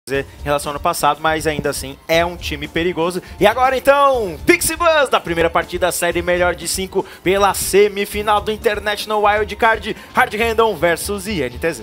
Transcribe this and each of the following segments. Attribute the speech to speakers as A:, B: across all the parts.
A: em relação ao ano passado, mas ainda assim é um time perigoso. E agora então, Pixie Buzz da primeira partida da série melhor de 5 pela semifinal do International Wildcard, Hard Random versus INTZ.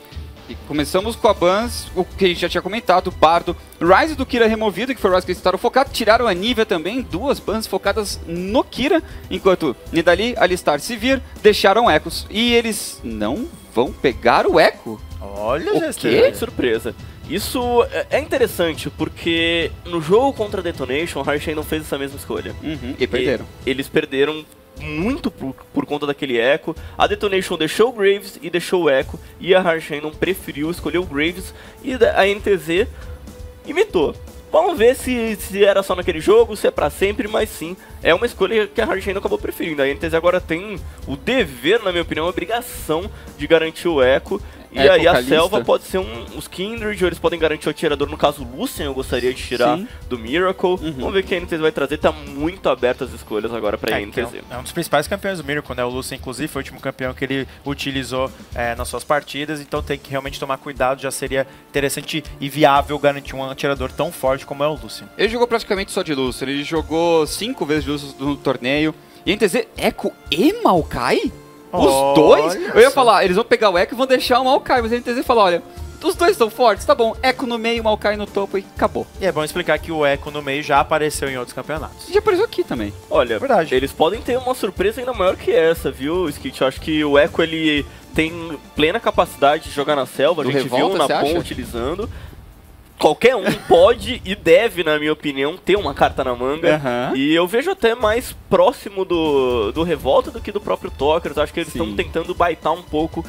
B: E começamos com a Bans, o que a gente já tinha comentado, Bardo, Ryze do Kira removido, que foi o Ryze que eles estavam focados, tiraram a Nivea também, duas Bans focadas no Kira, enquanto Nidalee, Alistar, Sivir deixaram Echos. E eles não vão pegar o Echo?
A: Olha,
C: O quê? Que surpresa. Isso é interessante, porque no jogo contra a Detonation, a Hard não fez essa mesma escolha.
B: E perderam.
C: Eles perderam muito por conta daquele Echo. A Detonation deixou o Graves e deixou o Echo, e a Hard não preferiu escolher o Graves, e a NTZ imitou. Vamos ver se era só naquele jogo, se é pra sempre, mas sim, é uma escolha que a Hard acabou preferindo. A NTZ agora tem o dever, na minha opinião, a obrigação de garantir o Echo. E aí a Selva pode ser os Kindred, ou eles podem garantir o atirador, no caso o Lucian, eu gostaria de tirar do Miracle. Vamos ver o que a NTZ vai trazer, tá muito aberto as escolhas agora pra NTZ.
A: É um dos principais campeões do Miracle, né? O Lucian, inclusive, foi o último campeão que ele utilizou nas suas partidas, então tem que realmente tomar cuidado, já seria interessante e viável garantir um atirador tão forte como é o Lucian.
B: Ele jogou praticamente só de Lucian, ele jogou 5 vezes de Lucian no torneio, e a NTZ, Echo e Maokai? Os dois? Eu ia falar, eles vão pegar o Echo e vão deixar o Maokai, mas a NTZ fala, olha, os dois são fortes, tá bom, Echo no meio, Maokai no topo e acabou.
A: E é bom explicar que o Echo no meio já apareceu em outros campeonatos.
B: E já apareceu aqui também.
C: Olha,
A: verdade.
C: Eles podem ter uma surpresa ainda maior que essa, viu, Skit? Eu acho que o Echo, ele tem plena capacidade de jogar na selva, a gente viu o Napon utilizando. Qualquer um pode e deve, na minha opinião, ter uma carta na manga. E eu vejo até mais próximo do Revolta do que do próprio Talkers. Acho que eles estão tentando baitar um pouco,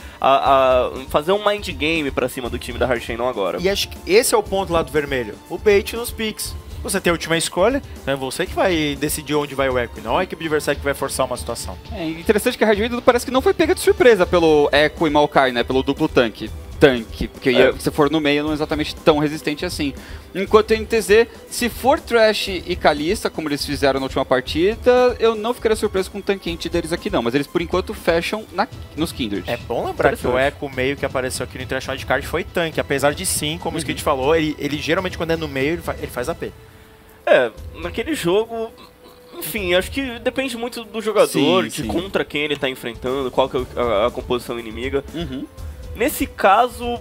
C: fazer um mind game pra cima do time da Hard Channel agora.
A: E acho que esse é o ponto lá do vermelho. O bait nos picks. Você tem a última escolha, então é você que vai decidir onde vai o Echo, não a equipe adversária que vai forçar uma situação.
B: É interessante que a Hard Channel parece que não foi pega de surpresa pelo Echo e Maokai, né? Pelo duplo tanque, porque se for no meio não é exatamente tão resistente assim. Enquanto a NTZ, se for Thresh e Kalista, como eles fizeram na última partida, eu não ficaria surpreso com o tanquente deles aqui não, mas eles por enquanto fecham nos Kindred.
A: É bom lembrar que o Echo meio que apareceu aqui no International Wildcard foi tanque, apesar de sim, como o Skit falou, ele geralmente quando é no meio ele faz AP.
C: Naquele jogo... Enfim, acho que depende muito do jogador, contra quem ele tá enfrentando, qual que é a composição inimiga. Nesse caso,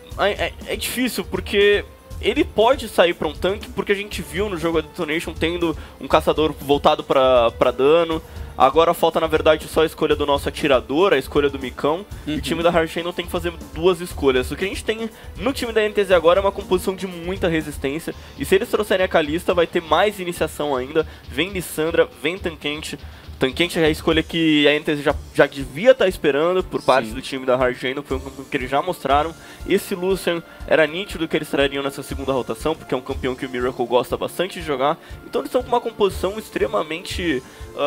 C: é difícil, porque ele pode sair pra um tanque, porque a gente viu no jogo da Detonation tendo um caçador voltado pra dano. Agora falta, na verdade, só a escolha do nosso atirador, a escolha do Micão. E o time da Hard Channel tem que fazer duas escolhas. O que a gente tem no time da NTZ agora é uma composição de muita resistência. E se eles trouxerem a Kalista, vai ter mais iniciação ainda. Vem Lissandra, vem Tankente. Tankente é a escolha que a NTZ já devia estar esperando por parte do time da Hard Channel, foi um campeão que eles já mostraram. Esse Lucian era nítido que eles trariam nessa segunda rotação, porque é um campeão que o Miracle gosta bastante de jogar. Então eles estão com uma composição extremamente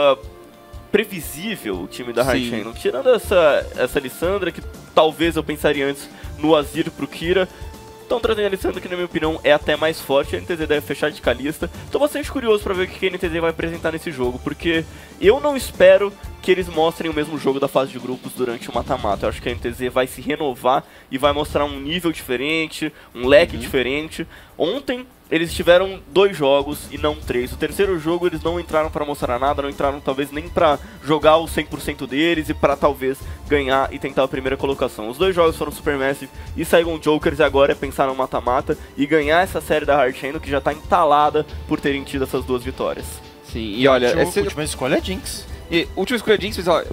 C: previsível, o time da Hard Channel. Tirando essa Lissandra, que talvez eu pensaria antes no Azir pro Kira. Estão trazendo a Lissandra, que na minha opinião é até mais forte. A NTZ deve fechar de Kalista. Estou bastante curioso para ver o que a NTZ vai apresentar nesse jogo, porque eu não espero que eles mostrem o mesmo jogo da fase de grupos durante o mata-mata. Eu acho que a NTZ vai se renovar e vai mostrar um nível diferente, um leque diferente. Ontem eles tiveram 2 jogos e não 3. O terceiro jogo eles não entraram para mostrar nada, não entraram talvez nem para jogar o 100% deles e para talvez ganhar e tentar a primeira colocação. Os 2 jogos foram Supermassive e Saigon Jokers, e agora é pensar no mata-mata e ganhar essa série da Hard Channel, que já está entalada por terem tido essas 2 vitórias.
B: Sim, e olha,
A: a última escolha é Jinx.
B: E última escolha é Jinx, mas ó,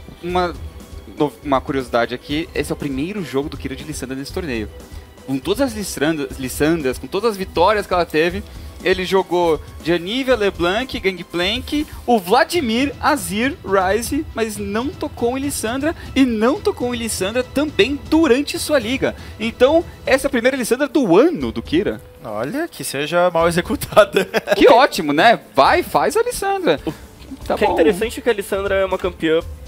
B: uma curiosidade aqui, esse é o primeiro jogo do Kira de Lissandra nesse torneio. Com todas as Lissandras, com todas as vitórias que ela teve, ele jogou de Anivia, LeBlanc, Gangplank, o Vladimir, Azir, Ryze, mas não tocou em Lissandra e não tocou em Lissandra também durante sua liga. Então, essa é a primeira Lissandra do ano do Kira.
A: Olha, que seja mal executada.
B: Que ótimo, né? Vai, faz a Lissandra.
C: O que é interessante é que a Lissandra é uma campeã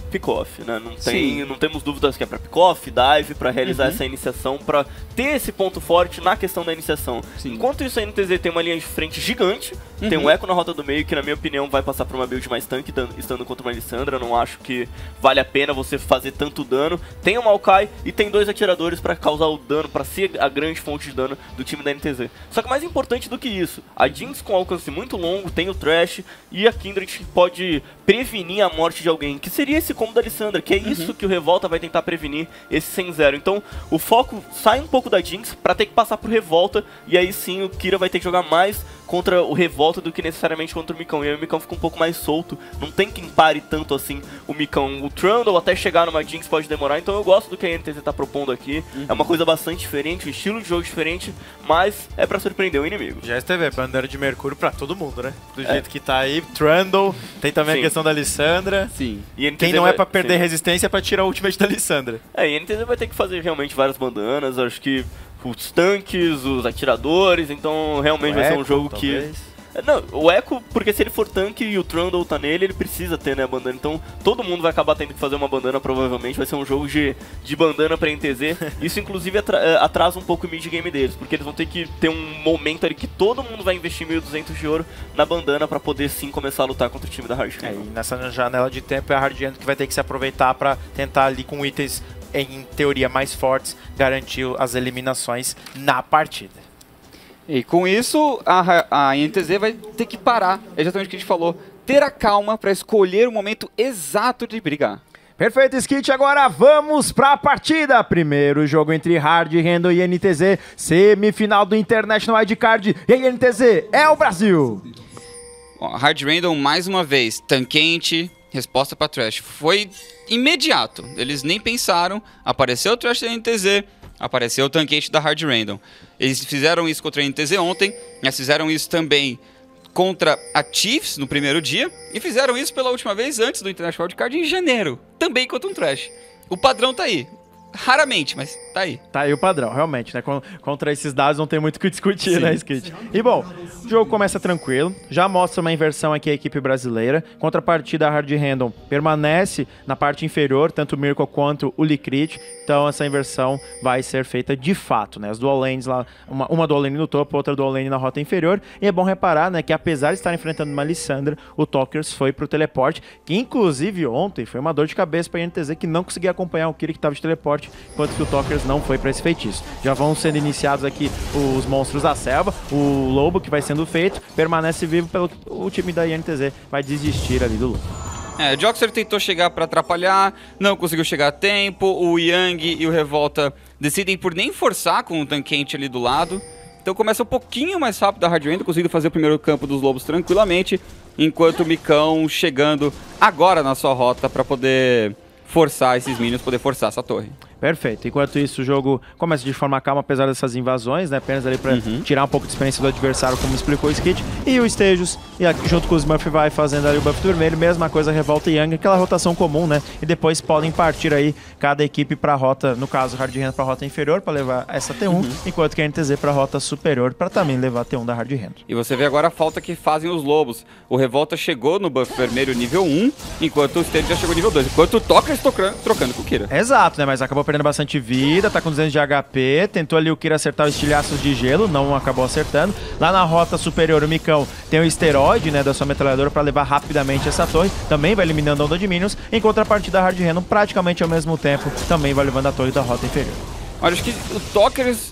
C: pick-off, né? Não temos dúvidas que é pra pick-off, dive, pra realizar essa iniciação, pra ter esse ponto forte na questão da iniciação.
B: Sim.
C: Enquanto isso, a NTZ tem uma linha de frente gigante, tem um Echo na rota do meio, que na minha opinião vai passar pra uma build mais tanque, estando contra uma Lissandra. Eu não acho que vale a pena você fazer tanto dano. Tem o Maokai e tem 2 atiradores pra causar o dano, pra ser a grande fonte de dano do time da NTZ. Só que mais importante do que isso, a Jinx com alcance muito longo, tem o Thresh e a Kindred que pode prevenir a morte de alguém, que seria esse combo da Lissandra, que é isso que o Revolta vai tentar prevenir, esse 100-0. Então o foco sai um pouco da Jinx pra ter que passar pro Revolta, e aí sim o Kira vai ter que jogar mais contra o Revolta do que necessariamente contra o Micão. E aí o Micão fica um pouco mais solto, não tem quem pare tanto assim o Micão. O Trundle até chegar numa Jinx pode demorar, então eu gosto do que a NTZ tá propondo aqui. É uma coisa bastante diferente, um estilo de jogo diferente, mas é pra surpreender o inimigo.
A: Já esteve bandeira de Mercúrio pra todo mundo, né? Do jeito que tá aí, Trundle, tem também a questão da Lissandra.
B: Sim.
A: E quem não é pra perder resistência é pra tirar a ultimate da Lissandra.
C: E a NTZ vai ter que fazer realmente várias bandanas, acho que os tanques, os atiradores, então realmente vai ser um jogo
A: talvez.
C: que... Não, o Echo, porque se ele for tanque e o Trundle tá nele, ele precisa ter, né, a bandana. Então todo mundo vai acabar tendo que fazer uma bandana, provavelmente. Vai ser um jogo de bandana pra NTZ. Isso inclusive atrasa um pouco o mid-game deles, porque eles vão ter que ter um momento ali que todo mundo vai investir 1.200 de ouro na bandana pra poder sim começar a lutar contra o time da Hard Hand.
A: E nessa janela de tempo é a Hard Hand que vai ter que se aproveitar pra tentar ali com itens, em teoria, mais fortes, garantir as eliminações na partida.
B: E com isso, a NTZ vai ter que parar, exatamente o que a gente falou, ter a calma para escolher o momento exato de brigar.
D: Perfeito, Skit. Agora vamos para a partida. Primeiro jogo entre Hard Random e NTZ, semifinal do International Wildcard. E aí, NTZ, é o Brasil!
B: Bom, Hard Random, mais uma vez, tanquente, resposta para Thresh. Foi imediato, eles nem pensaram, apareceu o Thresh da NTZ, apareceu o tanquete da Hard Random. Eles fizeram isso contra a NTZ ontem, mas fizeram isso também contra a Chiefs no primeiro dia, e fizeram isso pela última vez antes do International Wildcard em janeiro, também contra um Thresh. O padrão tá aí. Raramente, mas tá aí.
D: Tá aí o padrão, realmente, né? Contra esses dados não tem muito o que discutir, né, Skit? E bom, o jogo começa tranquilo, já mostra uma inversão aqui a equipe brasileira. Contrapartida, a Hard Random permanece na parte inferior, tanto o Miracle quanto o Licrit. Então essa inversão vai ser feita de fato, né? As dual lanes lá, uma dual lane no topo, outra dual lane na rota inferior. E é bom reparar, né, que apesar de estar enfrentando uma Lissandra, o Talkers foi pro teleporte, que inclusive ontem foi uma dor de cabeça pra NTZ, que não conseguia acompanhar o Kira que tava de teleporte, enquanto que o Talkers não foi para esse feitiço. Já vão sendo iniciados aqui os monstros da selva, o lobo que vai sendo feito, permanece vivo, o time da INTZ vai desistir ali do lobo.
B: O Joxer tentou chegar para atrapalhar, não conseguiu chegar a tempo, o Yang e o Revolta decidem por nem forçar com o tanquente ali do lado, então começa um pouquinho mais rápido a Hard Random, conseguindo fazer o primeiro campo dos lobos tranquilamente, enquanto o Micão chegando agora na sua rota para poder forçar esses minions, poder forçar essa torre.
D: Perfeito. Enquanto isso, o jogo começa de forma calma, apesar dessas invasões, né? Apenas ali pra tirar um pouco de experiência do adversário, como explicou o Skit. E o Stejos, junto com os Smurf, vai fazendo ali o buff vermelho. Mesma coisa, Revolta e Yang, aquela rotação comum, né? E depois podem partir aí cada equipe pra rota, no caso, Hard Random pra rota inferior, pra levar essa T1, enquanto que a NTZ pra rota superior, pra também levar a T1 da Hard Random.
B: E você vê agora a falta que fazem os lobos. O Revolta chegou no buff vermelho nível 1, enquanto o Stejos já chegou nível 2. Enquanto o Talkers trocando com o Kira.
D: Exato, né? Mas acabou perdendo bastante vida, tá com 200 de HP, tentou ali o Kira acertar os estilhaços de gelo, não acabou acertando. Lá na rota superior, o Micão tem o esteroide, né, da sua metralhadora pra levar rapidamente essa torre, também vai eliminando a onda de minions. Em contrapartida, a Hard Random, praticamente ao mesmo tempo, também vai levando a torre da rota inferior.
B: Olha, acho que o Talkers,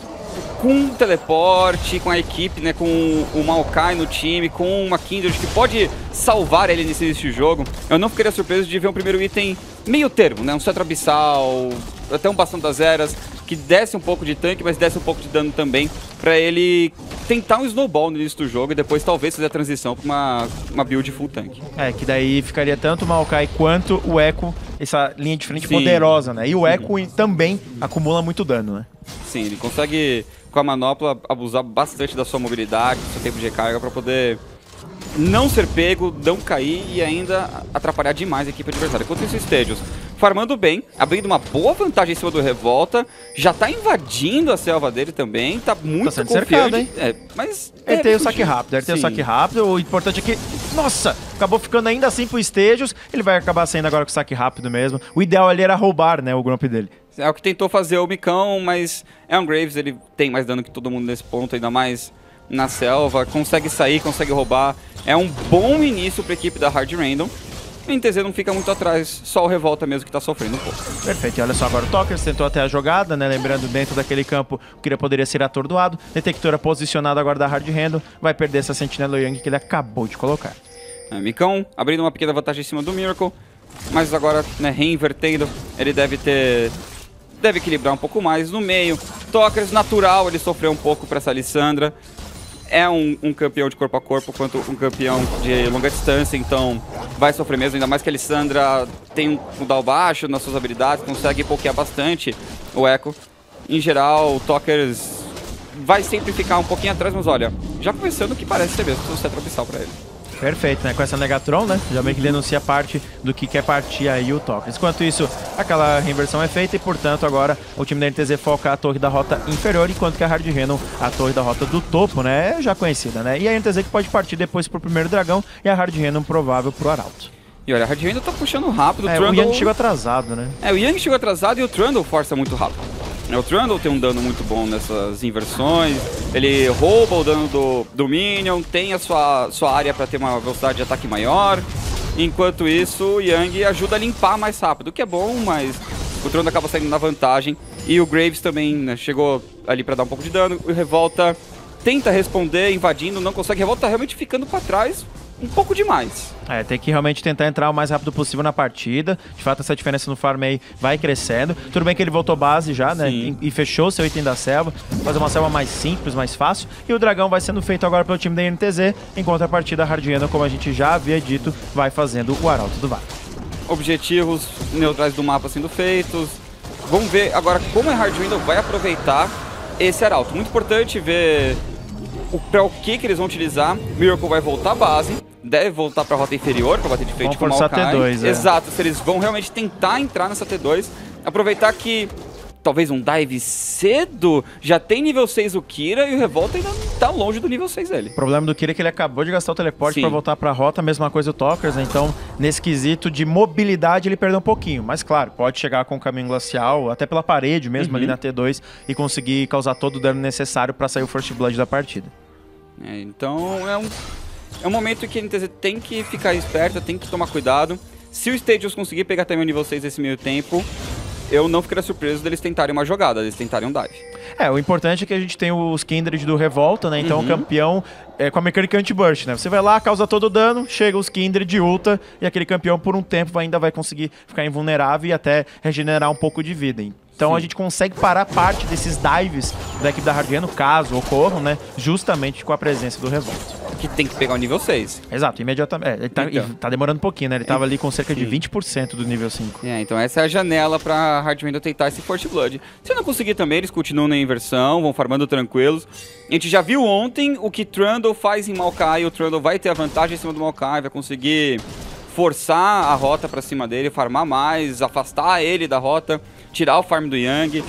B: com o teleporte, com a equipe, né, com o Maokai no time, com uma Kindred que pode salvar ele nesse jogo, eu não ficaria surpreso de ver um primeiro item meio termo, né, um cetro abissal, até um bastão das eras, que desce um pouco de tanque, mas desce um pouco de dano também, pra ele tentar um snowball no início do jogo e depois talvez fazer a transição pra uma build full tank.
D: Que daí ficaria tanto o Maokai quanto o Echo, essa linha de frente poderosa, né? E o Echo também acumula muito dano, né?
B: Sim, ele consegue, com a manopla, abusar bastante da sua mobilidade, do seu tempo de recarga pra poder não ser pego, não cair e ainda atrapalhar demais a equipe adversária. Enquanto isso, o Stejos farmando bem, abrindo uma boa vantagem em cima do Revolta, já tá invadindo a selva dele também, tá muito confiante.
D: Cercado, hein?
B: Mas
D: ele tem o saque rápido, o importante é que Nossa, acabou ficando ainda assim pro Stadios. Ele vai acabar saindo agora com o saque rápido mesmo. O ideal ali era roubar, né, o Grump dele.
B: É o que tentou fazer o Micão, mas é um Graves, ele tem mais dano que todo mundo nesse ponto, ainda mais na selva. Consegue sair, consegue roubar. É um bom início pra equipe da Hard Random. O NTZ não fica muito atrás, só o Revolta mesmo que tá sofrendo um pouco.
D: Perfeito, e olha só agora o Talkers tentou até a jogada, né? Lembrando, dentro daquele campo, o Kira poderia ser atordoado. Detectora posicionada agora da Hard Random, vai perder essa Sentinela Yang que ele acabou de colocar.
B: Micão abrindo uma pequena vantagem em cima do Miracle, mas agora, né, reinvertendo, ele deve equilibrar um pouco mais no meio. Talkers natural, ele sofreu um pouco para essa Lissandra. É um campeão de corpo a corpo, quanto um campeão de longa distância, então vai sofrer mesmo, ainda mais que a Lissandra tem um down baixo nas suas habilidades, consegue pokear bastante o Echo. Em geral, o Talkers vai sempre ficar um pouquinho atrás, mas olha, já começando que parece ser mesmo, se tropiçal pra ele.
D: Perfeito, né? Com essa Negatron, né? Já meio que denuncia parte do que quer partir aí o Talkers. Enquanto isso, aquela reinversão é feita e, portanto, agora o time da NTZ foca a torre da rota inferior, enquanto que a Hard Random, a torre da rota do topo, né? É já conhecida, né? E a NTZ que pode partir depois pro primeiro dragão e a Hard Random provável pro Arauto.
B: E olha, a Hard Random tá puxando rápido.
D: O Yang chegou atrasado, né?
B: O Yang chegou atrasado e o Trundle força muito rápido. O Trundle tem um dano muito bom nessas inversões, ele rouba o dano do Minion, tem a sua área para ter uma velocidade de ataque maior. Enquanto isso, o Yang ajuda a limpar mais rápido, o que é bom, mas o Trundle acaba saindo na vantagem. E o Graves também, né, chegou ali para dar um pouco de dano. O Revolta tenta responder, invadindo, não consegue. Revolta realmente ficando para trás um pouco demais.
D: Tem que realmente tentar entrar o mais rápido possível na partida. De fato, essa diferença no farm aí vai crescendo. Tudo bem que ele voltou base já, né? E fechou seu item da selva. Fazer uma selva mais simples, mais fácil. E o dragão vai sendo feito agora pelo time da NTZ. Enquanto a partida Hard Random, como a gente já havia dito, vai fazendo o Arauto do Vale.
B: Objetivos neutrais do mapa sendo feitos. Vamos ver agora como a Hard Random vai aproveitar esse Arauto. Muito importante ver para o que eles vão utilizar. Miracle vai voltar à base, deve voltar para a rota inferior para bater de frente com o Maokai.
D: T2,
B: Exato, se eles vão realmente tentar entrar nessa T2, aproveitar que talvez um dive cedo, já tem nível 6 o Kira e o Revolta ainda tá longe do nível 6 dele.
D: O problema do Kira é que ele acabou de gastar o teleporte para voltar para a rota, mesma coisa o Talkers, né? Então nesse quesito de mobilidade ele perdeu um pouquinho, mas claro, pode chegar com o caminho glacial, até pela parede mesmo ali na T2 e conseguir causar todo o dano necessário para sair o First Blood da partida.
B: Então é um momento que a NTZ tem que ficar esperta, tem que tomar cuidado. Se o Stadios conseguir pegar também o nível 6 nesse meio tempo, eu não ficaria surpreso deles tentarem uma jogada, eles tentarem um dive.
D: O importante é que a gente tem os Kindred do Revolta, né? Então o campeão com a mecânica anti-burst, né? Você vai lá, causa todo o dano, chega os Kindred de ulta e aquele campeão por um tempo ainda vai conseguir ficar invulnerável e até regenerar um pouco de vida, hein? Então a gente consegue parar parte desses dives da equipe da Hard Random, caso ocorram, né? Justamente com a presença do Revolta.
B: Que tem que pegar o nível 6.
D: Exato, imediatamente. Ele tá demorando um pouquinho, né? Ele tava ali com cerca de 20% do nível 5.
B: Então essa é a janela pra Hard Random tentar esse First Blood. Se não conseguir também, eles continuam na inversão, vão farmando tranquilos. A gente já viu ontem o que Trundle faz em Maokai. O Trundle vai ter a vantagem em cima do Maokai, vai conseguir forçar a rota pra cima dele, farmar mais, afastar ele da rota, tirar o farm do Yang.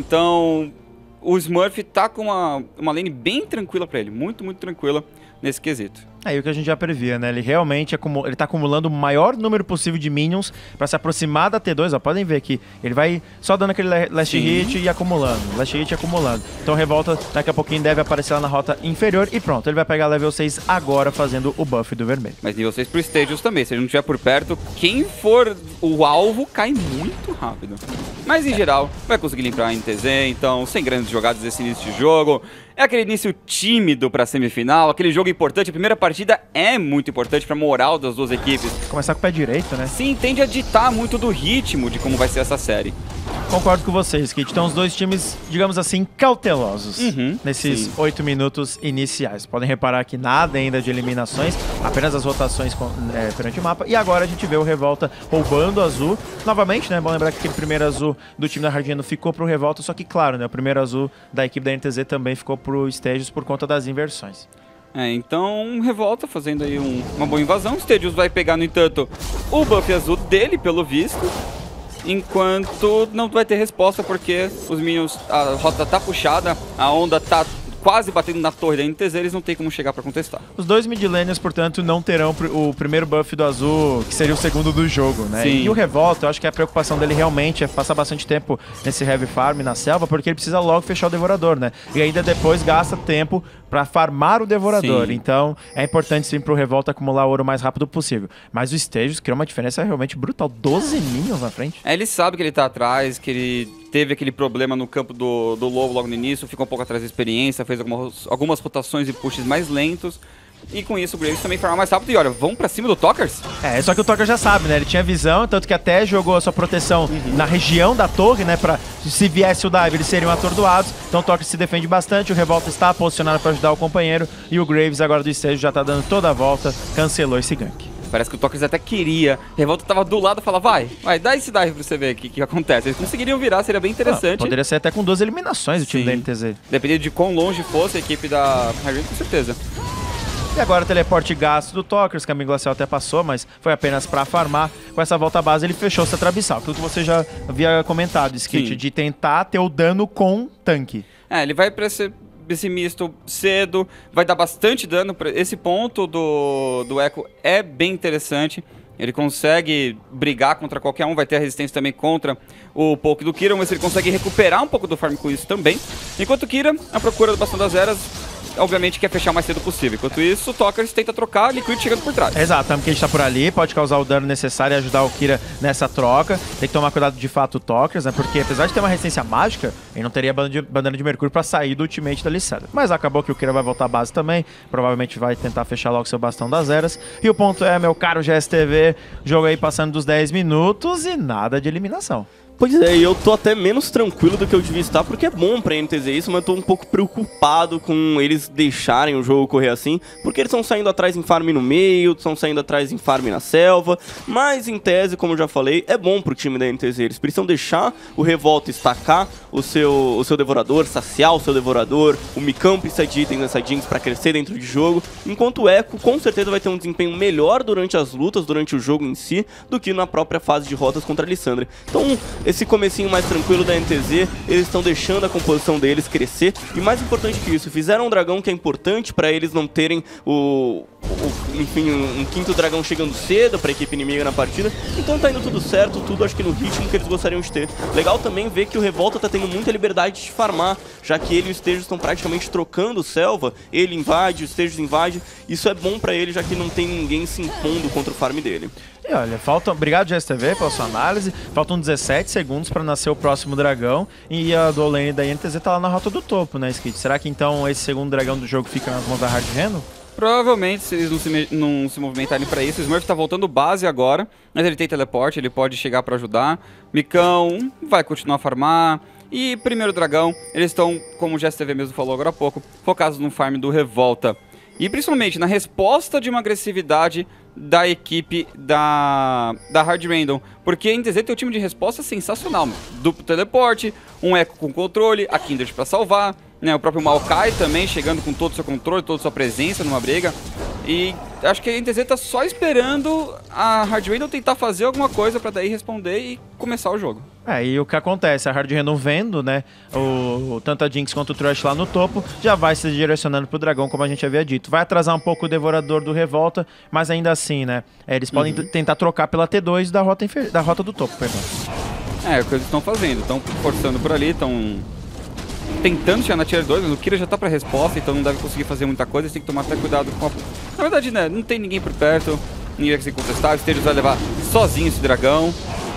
B: Então o Smurf tá com uma lane bem tranquila pra ele, muito, muito tranquila nesse quesito.
D: É o que a gente já previa, né? Ele realmente ele tá acumulando o maior número possível de minions pra se aproximar da T2, ó. Podem ver aqui. Ele vai só dando aquele last hit e acumulando. Last hit e acumulando. Então Revolta daqui a pouquinho deve aparecer lá na rota inferior e pronto. Ele vai pegar level 6 agora fazendo o buff do vermelho.
B: Mas nível 6 pro Stadios também. Se ele não estiver por perto, quem for o alvo cai muito rápido. Mas em geral, vai conseguir limpar a NTZ, então sem grandes jogadas desse início de jogo. É aquele início tímido pra semifinal, aquele jogo importante. A primeira partida é muito importante pra moral das duas equipes.
D: Começar com o pé direito, né?
B: Sim, tende a ditar muito do ritmo de como vai ser essa série.
D: Concordo com vocês, Kit. Então os dois times, digamos assim, cautelosos nesses 8 minutos iniciais. Podem reparar que nada ainda de eliminações, apenas as rotações perante o mapa. E agora a gente vê o Revolta roubando o azul. Novamente, né? É bom lembrar que aquele primeiro azul do time da Hard Random ficou pro Revolta, só que claro, né? O primeiro azul da equipe da NTZ também ficou pro Stadios por conta das inversões.
B: Então Revolta fazendo aí uma boa invasão. O Stadios vai pegar, no entanto, o buff azul dele, pelo visto. Enquanto não vai ter resposta porque os minions, a rota tá puxada, a onda tá quase batendo na torre da NTZ, eles não tem como chegar pra contestar.
D: Os dois mid laners, portanto, não terão o primeiro buff do azul, que seria o segundo do jogo, né?
B: Sim.
D: E o Revolta, eu acho que a preocupação dele realmente é passar bastante tempo nesse heavy farm na selva, porque ele precisa logo fechar o Devorador, né? E ainda depois gasta tempo pra farmar o Devorador.
B: Sim.
D: Então, é importante sim pro Revolta acumular ouro o mais rápido possível. Mas o Stagers criou uma diferença realmente brutal. 12 minions na frente.
B: Ele sabe que ele tá atrás, que ele teve aquele problema no campo do Lobo logo no início, ficou um pouco atrás da experiência, fez algumas rotações e pushes mais lentos. E com isso o Graves também farma mais rápido. E olha, vão pra cima do Talkers?
D: É, só que o Talker já sabe, né? Ele tinha visão, tanto que até jogou a sua proteção na região da torre, né? Pra se viesse o dive, eles seriam atordoados. Então o Talker se defende bastante, o Revolta está posicionado pra ajudar o companheiro. E o Graves agora do Stage já tá dando toda a volta, cancelou esse gank.
B: Parece que o Talkers até queria. Revolta tava do lado e falava, vai, dá esse dive pra você ver o que acontece. Eles conseguiriam virar, seria bem interessante.
D: Poderia ser até com 2 eliminações o time da NTZ.
B: Dependendo de quão longe fosse a equipe da Harry, com certeza.
D: E agora o teleporte gasto do Talkers, Caminho Glacial até passou, mas foi apenas pra farmar. Com essa volta base ele fechou essa Trabissal. Aquilo que você já havia comentado, Skit, de tentar ter o dano com tanque.
B: É, ele vai pra esse misto cedo, vai dar bastante dano. Esse ponto do Echo é bem interessante. Ele consegue brigar contra qualquer um, vai ter a resistência também contra o poke do Kira, mas ele consegue recuperar um pouco do farm com isso também. Enquanto o Kira, à procura do Bastão das Eras, obviamente quer fechar o mais cedo possível. Enquanto isso, o Talkers tenta trocar, Liquid chegando por trás.
D: Exato, também que a gente tá por ali, pode causar o dano necessário e ajudar o Kira nessa troca. Tem que tomar cuidado de fato o Talkers, né? Porque apesar de ter uma resistência mágica, ele não teria bandana de Mercúrio pra sair do ultimate da Lissandra. Mas acabou que o Kira vai voltar à base também, provavelmente vai tentar fechar logo seu Bastão das Eras. E o ponto é, meu caro GSTV, jogo aí passando dos 10 minutos e nada de eliminação.
C: Pois é, e eu tô até menos tranquilo do que eu devia estar, porque é bom pra NTZ isso, mas eu tô um pouco preocupado com eles deixarem o jogo correr assim, porque eles estão saindo atrás em farm no meio, estão saindo atrás em farm na selva, mas em tese, como eu já falei, é bom pro time da NTZ, eles precisam deixar o Revolta estacar o seu Devorador, saciar o seu Devorador, o Micão precisa de itens nessa Jinx pra crescer dentro de jogo, enquanto o Echo com certeza vai ter um desempenho melhor durante as lutas, durante o jogo em si, do que na própria fase de rotas contra a Lissandra. Então, esse comecinho mais tranquilo da NTZ, eles estão deixando a composição deles crescer. E mais importante que isso, fizeram um dragão que é importante para eles não terem enfim, um quinto dragão chegando cedo para a equipe inimiga na partida. Então tá indo tudo certo, tudo acho que no ritmo que eles gostariam de ter. Legal também ver que o Revolta tá tendo muita liberdade de farmar, já que ele e o Stagers estão praticamente trocando selva. Ele invade, o Stagers invade. Isso é bom para ele, já que não tem ninguém se impondo contra o farm dele.
D: E olha, obrigado GSTV pela sua análise, faltam 17 segundos para nascer o próximo dragão e a dual lane da NTZ tá lá na rota do topo, né, Skit? Será que então esse segundo dragão do jogo fica nas mãos da Hard Reno?
B: Provavelmente, se eles não se movimentarem pra isso. O Smurf tá voltando base agora, mas ele tem teleporte, ele pode chegar pra ajudar. Micão vai continuar a farmar. E primeiro dragão, eles estão, como o GSTV mesmo falou agora há pouco, focados no farm do Revolta. E principalmente na resposta de uma agressividade da equipe da Hard Random. Porque a NTZ tem um time de resposta sensacional. Duplo teleporte, um Echo com controle, a Kindred pra salvar, né, o próprio Maokai também chegando com todo o seu controle, toda a sua presença numa briga. E acho que a NTZ tá só esperando a Hard Random tentar fazer alguma coisa pra daí responder e começar o jogo.
D: E o que acontece? A Hard Random vendo, né, tanto a Jinx quanto o Thresh lá no topo, já vai se direcionando pro dragão, como a gente havia dito. Vai atrasar um pouco o Devorador do Revolta, mas ainda assim, né, eles podem tentar trocar pela T2 da rota do topo, perdão.
B: É o que eles estão fazendo, estão forçando por ali, estão tentando chegar na Tier 2, mas o Kira já tá pra resposta, então não deve conseguir fazer muita coisa, eles têm que tomar até cuidado com a... Na verdade, né, não tem ninguém por perto, ninguém vai conseguir contestar, o Stagers vai levar sozinho esse dragão,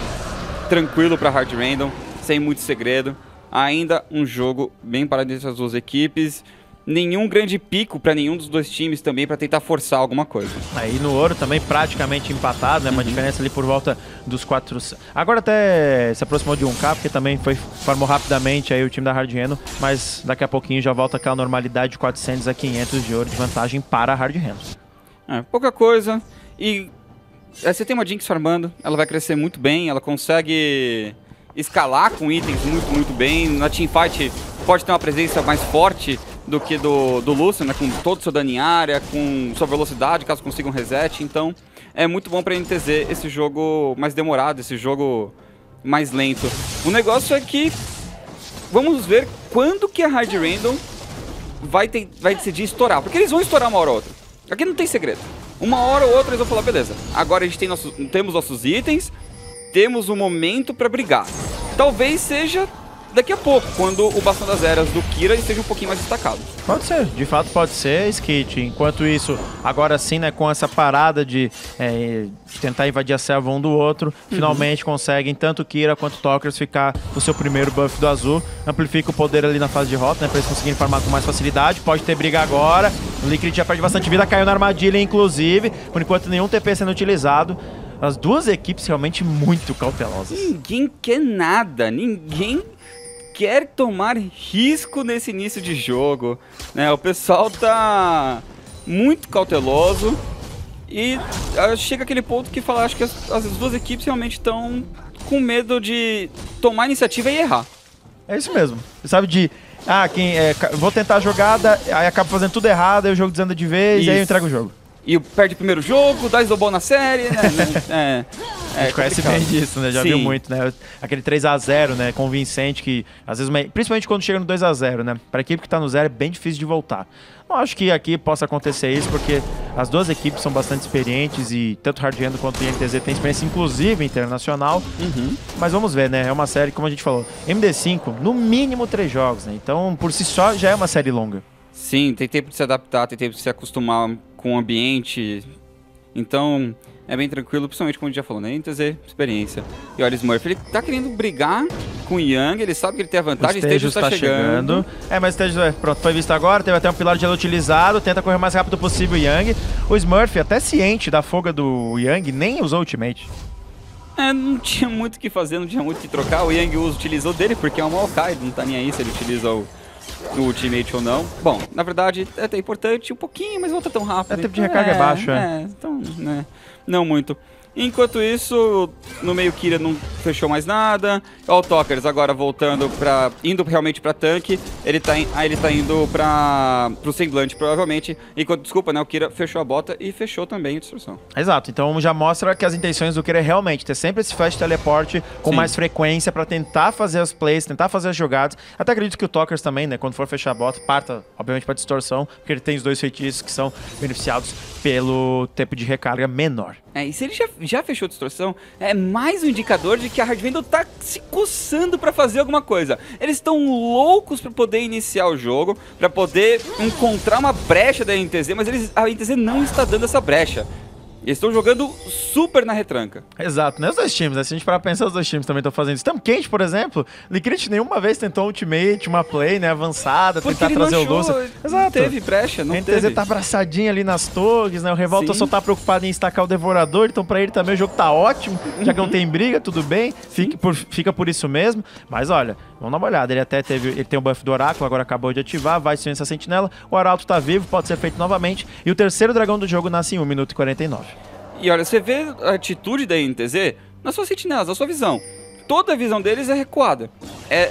B: tranquilo pra Hard Random, sem muito segredo. Ainda um jogo bem parado entre as duas equipes, nenhum grande pico pra nenhum dos dois times também pra tentar forçar alguma coisa.
D: Aí no ouro também praticamente empatado, né? Uma diferença ali por volta dos 400. Agora até se aproximou de 1k, porque também formou rapidamente aí o time da Hard Reno, mas daqui a pouquinho já volta aquela normalidade de 400 a 500 de ouro de vantagem para a Hard Reno.
B: Pouca coisa. E você tem uma Jinx farmando, ela vai crescer muito bem, ela consegue escalar com itens muito bem. Na teamfight pode ter uma presença mais forte do que do Lucian, né, com todo o seu dano em área, com sua velocidade, caso consiga um reset. Então é muito bom pra NTZ esse jogo mais demorado, esse jogo mais lento. O negócio é que vamos ver quando que a Hard Random vai decidir estourar, porque eles vão estourar uma hora ou outra. Aqui não tem segredo. Uma hora ou outra eles vão falar, beleza, agora a gente temos nossos itens, temos um momento pra brigar. Talvez seja daqui a pouco, quando o Bastão das Eras do Kira esteja um pouquinho mais destacado.
D: Pode ser, de fato pode ser, Skit. Enquanto isso, agora sim, né, com essa parada de tentar invadir a selva um do outro, finalmente conseguem tanto o Kira quanto o Talkers ficar no seu primeiro buff do azul. Amplifica o poder ali na fase de rota, né, pra eles conseguirem farmar com mais facilidade. Pode ter briga agora. O Liquid já perde bastante vida, caiu na armadilha, inclusive. Por enquanto, nenhum TP sendo utilizado. As duas equipes realmente muito cautelosas.
B: Ninguém quer nada, ninguém quer tomar risco nesse início de jogo, né? O pessoal tá muito cauteloso e chega aquele ponto que fala, acho que as duas equipes realmente estão com medo de tomar iniciativa e errar.
D: É isso mesmo. Você sabe vou tentar a jogada, aí acabo fazendo tudo errado, aí o jogo desanda de vez,
B: isso.
D: E aí eu entrego o jogo.
B: E perde o primeiro jogo, dá snowball na série, né?
D: A gente conhece bem disso, né? Já viu muito, né? Aquele 3x0, né? Convincente que, às vezes, principalmente quando chega no 2x0, né? Pra equipe que tá no 0 é bem difícil de voltar. Não acho que aqui possa acontecer isso, porque as duas equipes são bastante experientes e tanto Hard Random quanto o INTZ tem experiência, inclusive internacional. Mas vamos ver, né? É uma série, como a gente falou, MD5, no mínimo 3 jogos, né? Então, por si só, já é uma série longa.
B: Sim, tem tempo de se adaptar, tem tempo de se acostumar com o ambiente, então é bem tranquilo, principalmente como a gente já falou, né? NTZ, experiência. E olha, Smurf, ele tá querendo brigar com o Young, ele sabe que ele tem a vantagem, o Stejus tá chegando. Mas o Stejus, pronto, foi visto agora, teve até um pilar de gelo utilizado, tenta correr o mais rápido possível o Young. O Smurf, até ciente da folga do Young, nem usou ultimate. Não tinha muito o que fazer, não tinha muito o que trocar, o Young utilizou dele porque é um Maokai, não tá nem aí se ele utiliza o ultimate ou não. Bom, na verdade é até importante um pouquinho, mas volta tão rápido.
D: O tempo de recarga é baixo,
B: então, né, não muito. Enquanto isso, no meio Kira não fechou mais nada. Ó, o Talkers agora voltando indo realmente pra tanque. Ele tá indo pro semblante, provavelmente. Enquanto, desculpa, né, o Kira fechou a bota e fechou também a destruição.
D: Exato, então já mostra que as intenções do Kira é realmente ter sempre esse flash teleporte com mais frequência pra tentar fazer as plays, tentar fazer as jogadas. Até acredito que o Talkers também, né, quando for fechar a bota, parta, obviamente, pra distorção, porque ele tem os dois feitiços que são beneficiados pelo tempo de recarga menor.
B: E se ele já fechou a distorção, é mais um indicador de que a Hard Random tá se coçando pra fazer alguma coisa. Eles estão loucos pra poder iniciar o jogo, pra poder encontrar uma brecha da NTZ, mas a NTZ não está dando essa brecha. Eles estão jogando super na retranca.
D: Exato, né? Os dois times, né? Se a gente parar pra pensar, os dois times também estão fazendo isso. Stamp Quente, por exemplo, Liquid nenhuma vez tentou ultimate, uma play, né, avançada, tentar trazer o Doce. Exato.
B: Não teve brecha, não teve.
D: A NTZ tá abraçadinho ali nas torres, né? O Revolta só tá preocupado em estacar o Devorador, então pra ele também o jogo tá ótimo, já que não tem briga, tudo bem, fica por isso mesmo. Mas olha, vamos dar uma olhada, ele tem o buff do Oráculo, agora acabou de ativar, vai ser essa sentinela, o Arauto tá vivo, pode ser feito novamente, e o terceiro dragão do jogo nasce em 1 minuto e 49.
B: E olha, você vê a atitude da NTZ nas suas sentinelas, na sua visão. Toda a visão deles é recuada. É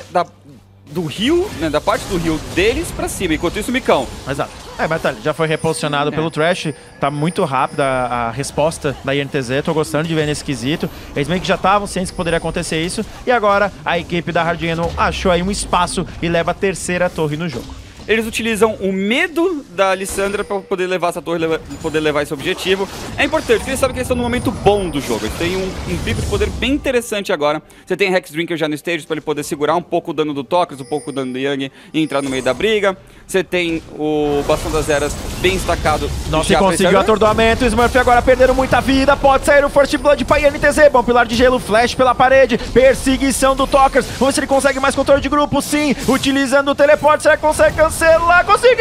B: do rio, né, da parte do rio deles pra cima, enquanto isso o Micão.
D: Exato. Mas tá, já foi reposicionado pelo Trash, tá muito rápida a resposta da INTZ, tô gostando de ver nesse quesito. Eles meio que já estavam cientes que poderia acontecer isso, e agora a equipe da Hard Random achou aí um espaço e leva a terceira torre no jogo.
B: Eles utilizam o medo da Lissandra para poder levar essa torre, poder levar esse objetivo. É importante, porque eles sabem que eles estão no momento bom do jogo. Eles têm um pico de poder bem interessante agora. Você tem Hex Drinker já no stage para ele poder segurar um pouco o dano do Talkers, um pouco o dano do Young e entrar no meio da briga. Você tem o Bastão das Eras bem destacado.
D: Nossa, e conseguiu atordoamento. Smurf agora perderam muita vida. Pode sair o First Blood para INTZ. Bom, pilar de gelo, flash pela parede. Perseguição do Talkers. Vamos ver se ele consegue mais controle de grupo. Sim, utilizando o teleporte. Será que consegue cancelar? Conseguiu!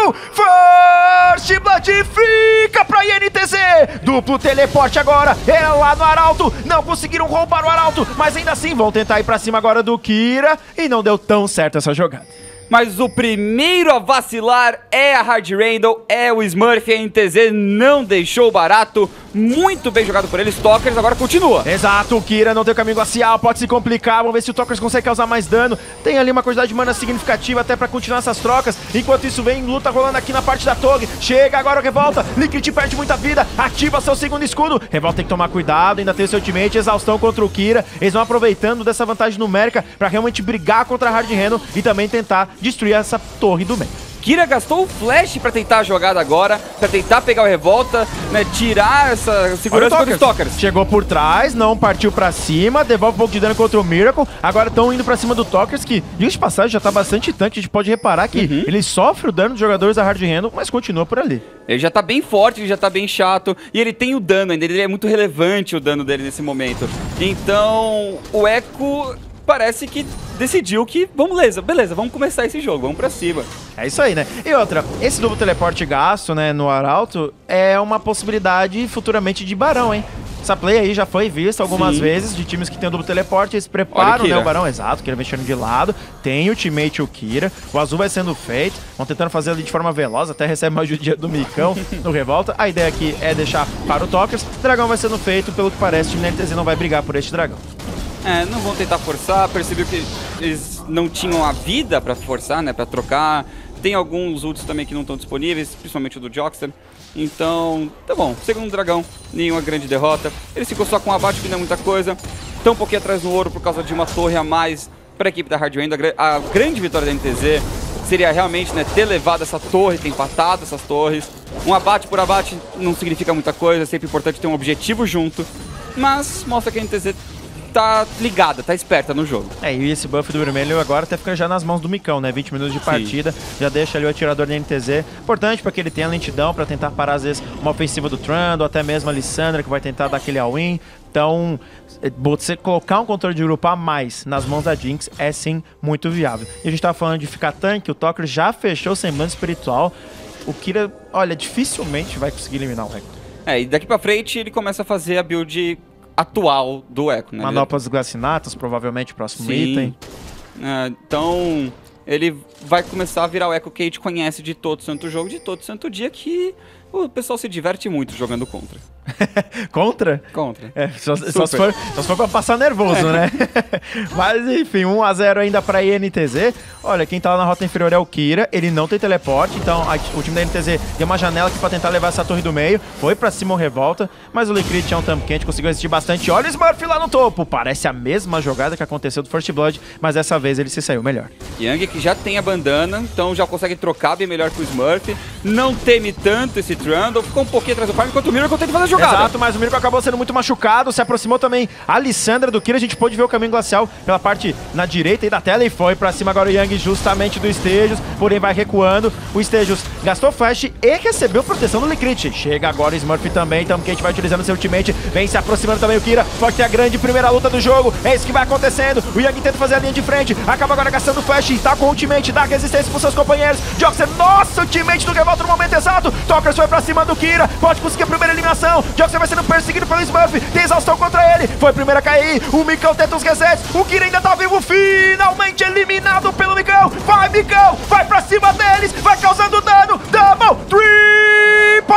D: First Blood fica pra INTZ. Duplo teleporte agora. É lá no Arauto. Não conseguiram roubar o Arauto, mas ainda assim vão tentar ir pra cima agora do Kira. E não deu tão certo essa jogada.
B: Mas o primeiro a vacilar é a Hard Random, é o Smurf, a NTZ não deixou barato, muito bem jogado por eles, Talkers agora continua.
D: Exato, o Kira não tem o caminho glacial, pode se complicar, vamos ver se o Talkers consegue causar mais dano, tem ali uma quantidade de mana significativa até pra continuar essas trocas, enquanto isso vem luta rolando aqui na parte da torre, chega agora o Revolta, Liquid perde muita vida, ativa seu segundo escudo, Revolta tem que tomar cuidado, ainda tem seu ultimate, exaustão contra o Kira, eles vão aproveitando dessa vantagem numérica pra realmente brigar contra a Hard Random e também tentar destruir essa torre do meio.
B: Kira gastou o flash pra tentar a jogada agora, pra tentar pegar o Revolta, né, tirar essa segurança contra os Talkers.
D: Chegou por trás, não partiu pra cima, devolve um pouco de dano contra o Miracle. Agora estão indo pra cima do Talkers, que, diga de passagem, já tá bastante tanque. A gente pode reparar que ele sofre o dano dos jogadores da Hard Handle, mas continua por ali.
B: Ele já tá bem forte, ele já tá bem chato, e ele tem o dano ainda, ele é muito relevante o dano dele nesse momento. Então, o Echo parece que decidiu que, beleza, vamos começar esse jogo, vamos pra cima.
D: É isso aí, né? E outra, esse duplo teleporte gasto, né, no Arauto, é uma possibilidade futuramente de Barão, hein? Essa play aí já foi vista algumas vezes de times que tem o duplo teleporte, eles preparam, né, o Barão, exato, que ele vem chegando de lado, tem o teammate o Kira, o azul vai sendo feito, vão tentando fazer ali de forma veloz, até recebe uma ajudinha do Micão no Revolta. A ideia aqui é deixar para o Talkers, o dragão vai sendo feito, pelo que parece, o time da NTZ não vai brigar por este dragão.
B: Não vão tentar forçar, percebeu que eles não tinham a vida pra forçar, né, pra trocar. Tem alguns ults também que não estão disponíveis, principalmente o do Joxer. Então, tá bom, segundo dragão, nenhuma grande derrota. Ele ficou só com um abate, que não é muita coisa. Tão um pouquinho atrás no ouro por causa de uma torre a mais para a equipe da Hard Handle. A grande vitória da NTZ seria realmente, né, ter levado essa torre, ter empatado essas torres. Um abate por abate não significa muita coisa, é sempre importante ter um objetivo junto. Mas mostra que a NTZ tá ligada, tá esperta no jogo.
D: E esse buff do vermelho agora tá ficando já nas mãos do Micão, né? 20 minutos de partida, já deixa ali o atirador da NTZ. Importante para que ele tenha lentidão para tentar parar, às vezes, uma ofensiva do Trundle, até mesmo a Lissandra, que vai tentar dar aquele all-in. Então, você colocar um controle de grupo a mais nas mãos da Jinx é, sim, muito viável. E a gente tava falando de ficar tanque, o Talker já fechou o semblante espiritual. O Kira, olha, dificilmente vai conseguir eliminar o Echo.
B: E daqui pra frente ele começa a fazer a build atual do Echo, né?
D: Manoplas Glacinatas, provavelmente, próximo item.
B: Então, ele vai começar a virar o Echo que a gente conhece de todo santo jogo, de todo santo dia, que o pessoal se diverte muito jogando contra.
D: Contra?
B: Contra.
D: Só se for pra passar nervoso, né? Mas enfim, 1-0 ainda pra INTZ. Olha, quem tá lá na rota inferior é o Kira, ele não tem teleporte, então o time da NTZ tem uma janela aqui pra tentar levar essa torre do meio, foi pra cima o Revolta, mas o Liquid tinha um thumb quente, conseguiu resistir bastante. Olha o Smurf lá no topo, parece a mesma jogada que aconteceu do First Blood, mas dessa vez ele se saiu melhor.
B: Yang que já tem a bandana, então já consegue trocar bem melhor com o Smurf, não teme tanto esse Trundle, ficou um pouquinho atrás do farm, enquanto o Miracle tenta fazer a jogada.
D: Exato, mas o Miracle acabou sendo muito machucado, se aproximou também a Lissandra do Kira, a gente pôde ver o caminho glacial pela parte na direita aí da tela e foi pra cima agora o Yang justamente do Stejos, porém vai recuando, o Stejos gastou flash e recebeu proteção do Liquid. Chega agora o Smurf também, então Kate vai utilizando seu ultimate, vem se aproximando também o Kira, pode ter a grande primeira luta do jogo, é isso que vai acontecendo, o Yang tenta fazer a linha de frente, acaba agora gastando flash, tá com o ultimate, dá resistência pros seus companheiros, Joxer, nossa, o ultimate do Revolta no momento exato, Talkers foi pra cima do Kira, pode conseguir a primeira eliminação, Joxer vai sendo perseguido pelo Smurf, tem exaustão contra ele, foi a primeira a cair, o Micão tenta os resets, o Kira ainda tá vivo, finalmente eliminado pelo Micão, vai Micão, vai pra cima deles, vai causando dano, double, triple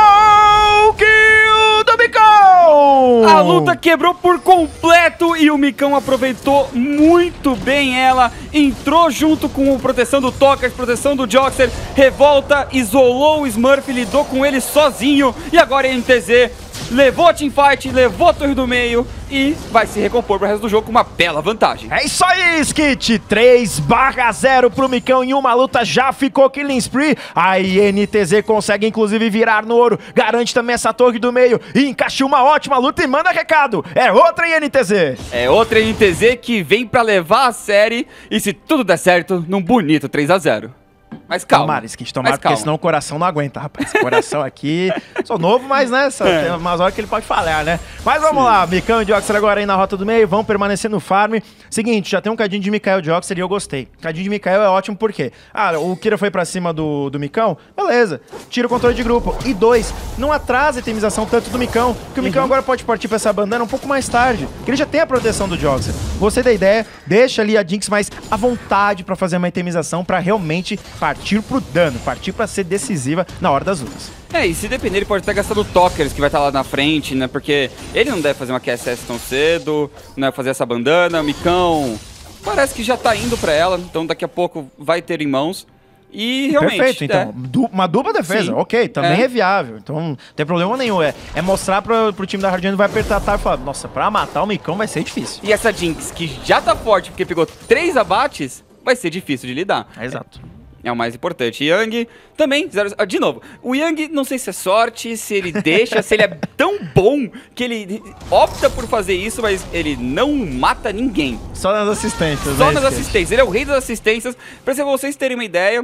D: kill do Micão!
B: A luta quebrou por completo e o Micão aproveitou muito bem ela, entrou junto com a proteção do Talkers, proteção do Joxer, Revolta, isolou o Smurf, lidou com ele sozinho e agora a NTZ levou a teamfight, levou a torre do meio e vai se recompor pro resto do jogo com uma bela vantagem.
D: É isso aí, Skit! 3/0 pro Micão em uma luta, já ficou killing spree. A INTZ consegue inclusive virar no ouro, garante também essa torre do meio e encaixa uma ótima luta e manda recado. É outra INTZ!
B: É outra INTZ que vem pra levar a série e se tudo der certo, num bonito 3/0. Mas calma.
D: Tomara, Skit, tomara, porque senão o coração não aguenta, rapaz. Esse coração aqui, sou novo, mas né, tem umas horas que ele pode falhar, né? Mas vamos lá, Micão e Joxer agora aí na rota do meio, vão permanecer no farm. Seguinte, já tem um cadinho de Mikael Joxer e eu gostei. Cadinho de Mikael é ótimo porque, o Kira foi pra cima do Micão, beleza, tira o controle de grupo. E 2, não atrasa a itemização tanto do Micão, porque o Micão agora pode partir pra essa bandana um pouco mais tarde, porque ele já tem a proteção do Joxer. Gostei da ideia, deixa ali a Jinx mais à vontade pra fazer uma itemização, pra realmente partir pro dano, partir pra ser decisiva na hora das lutas.
B: E se depender, ele pode até gastar do Talkers, que vai estar lá na frente, né? Porque ele não deve fazer uma QSS tão cedo, né? Fazer essa bandana, o Micão parece que já tá indo pra ela, então daqui a pouco vai ter em mãos. E realmente...
D: Perfeito, então. Uma dupla defesa, ok, também é viável. Então não tem problema nenhum. É mostrar pro time da Hard Handle vai apertar e falar, nossa, pra matar o Micão vai ser difícil.
B: E essa Jinx, que já tá forte porque pegou 3 abates, vai ser difícil de lidar.
D: Exato.
B: é o mais importante. Yang também, de novo, o Yang não sei se é sorte, se ele deixa, se ele é tão bom que ele opta por fazer isso, mas ele não mata ninguém.
D: Só nas assistências.
B: Só nas assistências, ele é o rei das assistências. Pra vocês terem uma ideia,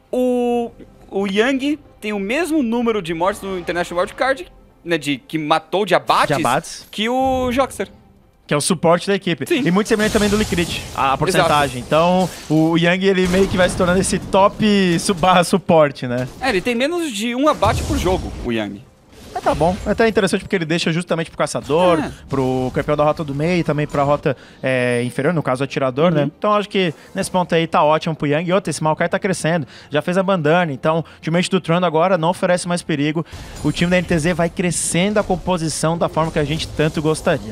B: o Yang tem o mesmo número de mortes no International Wildcard, né, que matou de abates, que o Joxer.
D: Que é o suporte da equipe.
B: Sim.
D: E muito semelhante também do Liquid, a porcentagem.
B: Exato.
D: Então, o Yang, ele meio que vai se tornando esse top barra suporte, né?
B: Ele tem menos de 1 abate por jogo, o Yang.
D: Mas tá bom. É até interessante porque ele deixa justamente pro caçador, pro campeão da rota do meio e também pra rota inferior, no caso o atirador, né? Então acho que nesse ponto aí tá ótimo pro Yang. E outra, esse Maokai tá crescendo, já fez a bandana, então o teammate do Trando agora não oferece mais perigo. O time da NTZ vai crescendo a composição da forma que a gente tanto gostaria.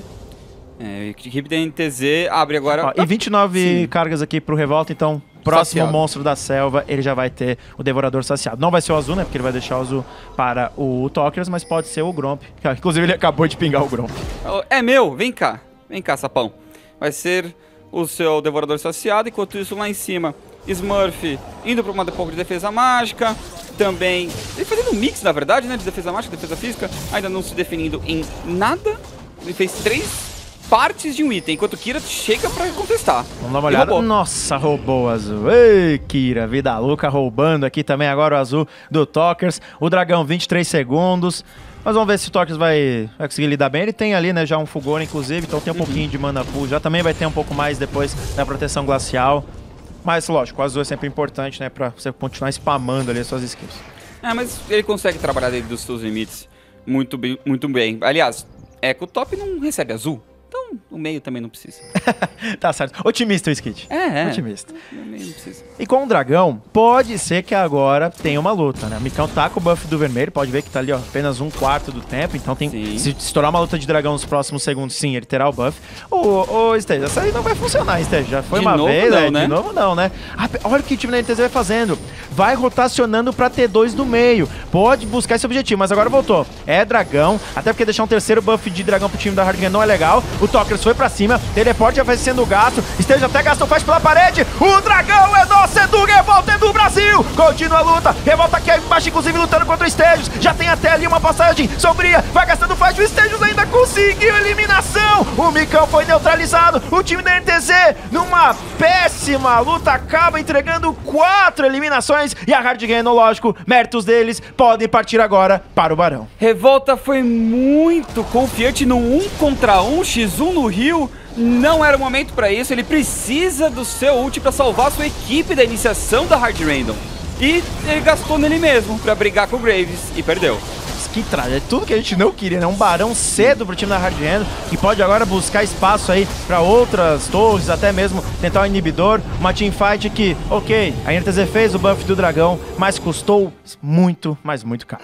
B: A equipe da NTZ abre agora...
D: E 29 cargas aqui pro Revolta, então próximo
B: saciado.
D: monstro da selva, ele já vai ter o Devorador saciado. Não vai ser o azul, né? Porque ele vai deixar o azul para o Talkers, mas pode ser o Gromp. Inclusive ele acabou de pingar o Gromp.
B: É meu, vem cá, sapão. Vai ser o seu Devorador saciado, enquanto isso lá em cima, Smurf indo para uma pouco de defesa mágica, também... Ele fazendo um mix, na verdade, né? De defesa mágica, defesa física, ainda não se definindo em nada. Ele fez 3 partes de um item, enquanto o Kira chega pra contestar.
D: Vamos dar uma olhada. Nossa, roubou o azul. Ei, Kira, vida louca, roubando aqui também agora o azul do Talkers. O dragão, 23 segundos. Mas vamos ver se o Talkers vai conseguir lidar bem. Ele tem ali, né, já um Fulgor, inclusive, então tem um pouquinho de mana pool. Já também vai ter um pouco mais depois da proteção glacial. Mas, lógico, o azul é sempre importante, né, pra você continuar spamando ali as suas skills.
B: Mas ele consegue trabalhar dentro dos seus limites muito bem, muito bem. Aliás, Echo Top não recebe azul. Então, o meio também não precisa.
D: Tá certo. Otimista o Skit. Otimista.
B: O meio não precisa.
D: E com o dragão, pode ser que agora tenha uma luta, né? O Micão tá com o buff do vermelho, pode ver que tá ali, ó, apenas 1/4 do tempo. Então tem, se estourar uma luta de dragão nos próximos segundos, sim, ele terá o buff. Ô, Stage, essa aí não vai funcionar, Stage. Já foi uma vez,
B: não, né?
D: De novo não, né? Olha o que o time da NTZ vai fazendo. Vai rotacionando pra T2 do meio. Pode buscar esse objetivo, mas agora voltou. É dragão, até porque deixar um terceiro buff de dragão pro time da Hard Game não é legal. O Talkers foi pra cima, teleporte já vai sendo gasto. Stage até gastou faz pela parede. O dragão é nosso, é do Revolta, é do Brasil. Continua a luta. Revolta aqui embaixo, inclusive lutando contra o Stages. Já tem até ali uma passagem sombria. Vai gastando flash. O Stages ainda conseguiu a eliminação. O Micão foi neutralizado. O time da NTZ, numa péssima luta, acaba entregando 4 eliminações. E a Hard Game, lógico, méritos deles, podem partir agora para o Barão.
B: Revolta foi muito confiante no 1 contra 1, x1 no Rio. Não era o momento pra isso, ele precisa do seu ult pra salvar a sua equipe da iniciação da Hard Random. E ele gastou nele mesmo pra brigar com o Graves e perdeu.
D: Que é tudo que a gente não queria, né? Um barão cedo pro time da Hard Hand, que pode agora buscar espaço aí pra outras torres, até mesmo tentar o inibidor. Uma teamfight que, ok, a NTZ fez o buff do dragão, mas custou muito, mas muito caro.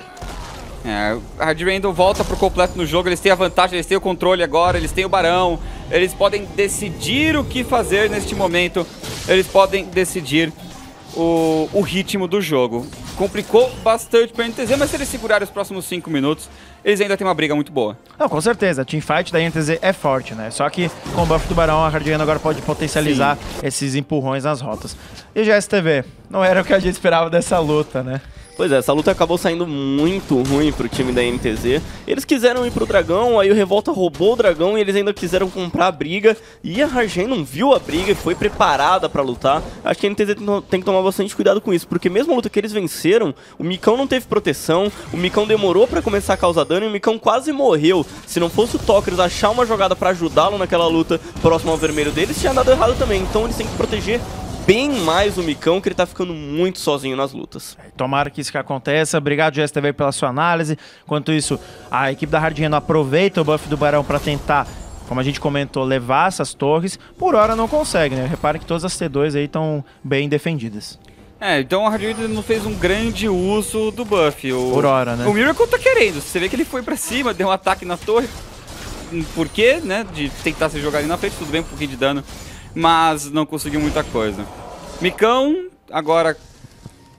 B: A Hard Random volta pro completo no jogo, eles têm a vantagem, eles têm o controle agora, eles têm o barão, eles podem decidir o que fazer neste momento, eles podem decidir o ritmo do jogo. Complicou bastante pra NTZ, mas se eles segurarem os próximos 5 minutos, eles ainda têm uma briga muito boa.
D: Não, com certeza, a teamfight da NTZ é forte, né? Só que com o buff do Barão, a Hard Hand agora pode potencializar esses empurrões nas rotas. E GSTV, não era o que a gente esperava dessa luta, né?
C: Pois é, essa luta acabou saindo muito ruim pro time da NTZ. Eles quiseram ir pro dragão, aí o Revolta roubou o dragão e eles ainda quiseram comprar a briga. E a Hargen não viu a briga e foi preparada pra lutar. Acho que a NTZ tem que tomar bastante cuidado com isso, porque mesmo a luta que eles venceram, o Micão não teve proteção, o Micão demorou pra começar a causar dano e o Micão quase morreu. Se não fosse o Talkers achar uma jogada pra ajudá-lo naquela luta próximo ao vermelho deles, tinha dado errado também. Então eles têm que proteger bem mais o Micão, que ele tá ficando muito sozinho nas lutas.
D: Tomara que isso que aconteça. Obrigado, GSTV, pela sua análise. Enquanto isso, a equipe da Hard Hand aproveita o buff do Barão para tentar, como a gente comentou, levar essas torres. Por hora não consegue, né? Repare que todas as T2 aí estão bem defendidas.
B: Então a Hard Hand não fez um grande uso do buff.
D: Por hora, né?
B: O Miracle tá querendo. Você vê que ele foi pra cima, deu um ataque na torre. Por quê, né? De tentar se jogar ali na frente, tudo bem, um pouquinho de dano. Mas não conseguiu muita coisa. Micão, agora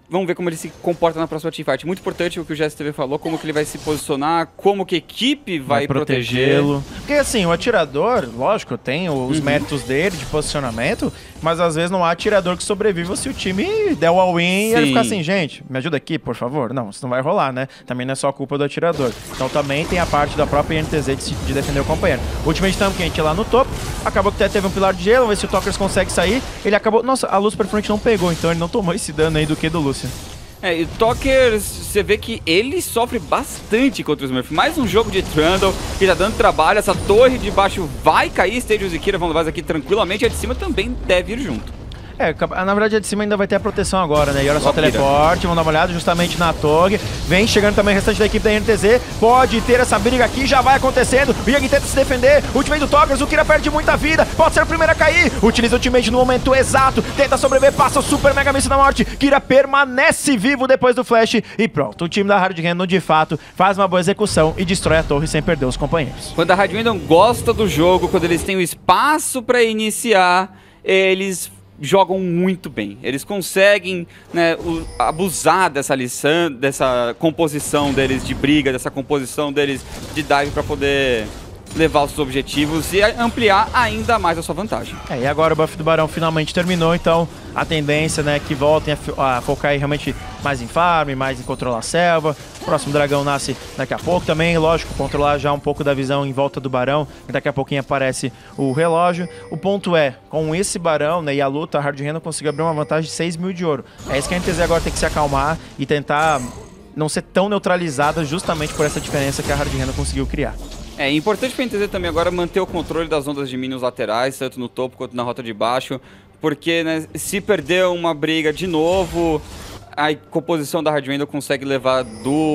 B: vamos ver como ele se comporta na próxima teamfight. Muito importante o que o GSTV falou, como que ele vai se posicionar, como que a equipe vai protegê-lo.
D: Porque assim, o atirador, lógico, tem os méritos dele de posicionamento, mas às vezes não há atirador que sobreviva se o time der o all-in e ele ficar assim, gente, me ajuda aqui, por favor. Não, isso não vai rolar, né? Também não é só culpa do atirador. Então também tem a parte da própria INTZ de defender o companheiro. O Ultimate Tankente lá no topo, acabou que até teve um pilar de gelo, vamos ver se o Tokers consegue sair. Ele acabou... Nossa, a luz perfurante não pegou, então ele não tomou esse dano aí do que do Lucian.
B: E o Tokers, você vê que ele sofre bastante contra os Smurf. Mais um jogo de Trundle que tá dando trabalho. Essa torre de baixo vai cair. Stadium e Kira vão levar aqui tranquilamente. A de cima também deve ir junto.
D: Na verdade a de cima ainda vai ter a proteção agora, né? E olha só o teleporte, vamos dar uma olhada justamente na torre. Vem chegando também o restante da equipe da INTZ. Pode ter essa briga aqui, já vai acontecendo. O Yang tenta se defender, ultimate do Tokers, o Kira perde muita vida. Pode ser o primeiro a cair, utiliza o ultimate no momento exato. Tenta sobreviver, passa o super mega míssil da morte. Kira permanece vivo depois do flash. E pronto, o time da Hard Random de fato faz uma boa execução e destrói a torre sem perder os companheiros.
B: Quando a Hard Random gosta do jogo, quando eles têm o espaço para iniciar, eles jogam muito bem. Eles conseguem, né, abusar dessa lição, dessa composição deles de briga, dessa composição deles de dive para poder levar os seus objetivos e ampliar ainda mais a sua vantagem.
D: E agora o buff do Barão finalmente terminou, então a tendência, né, que voltem a focar aí realmente mais em farm, mais em controlar a selva. O próximo dragão nasce daqui a pouco também, lógico, controlar já um pouco da visão em volta do Barão, e daqui a pouquinho aparece o relógio. O ponto é, com esse Barão, né, e a luta, a Hard Random conseguiu abrir uma vantagem de 6 mil de ouro. É isso que a NTZ agora tem que se acalmar e tentar não ser tão neutralizada justamente por essa diferença que a Hard Random conseguiu criar.
B: É importante para a NTZ também agora manter o controle das ondas de minions laterais, tanto no topo quanto na rota de baixo, porque, né, se perder uma briga de novo, a composição da Hard Random consegue levar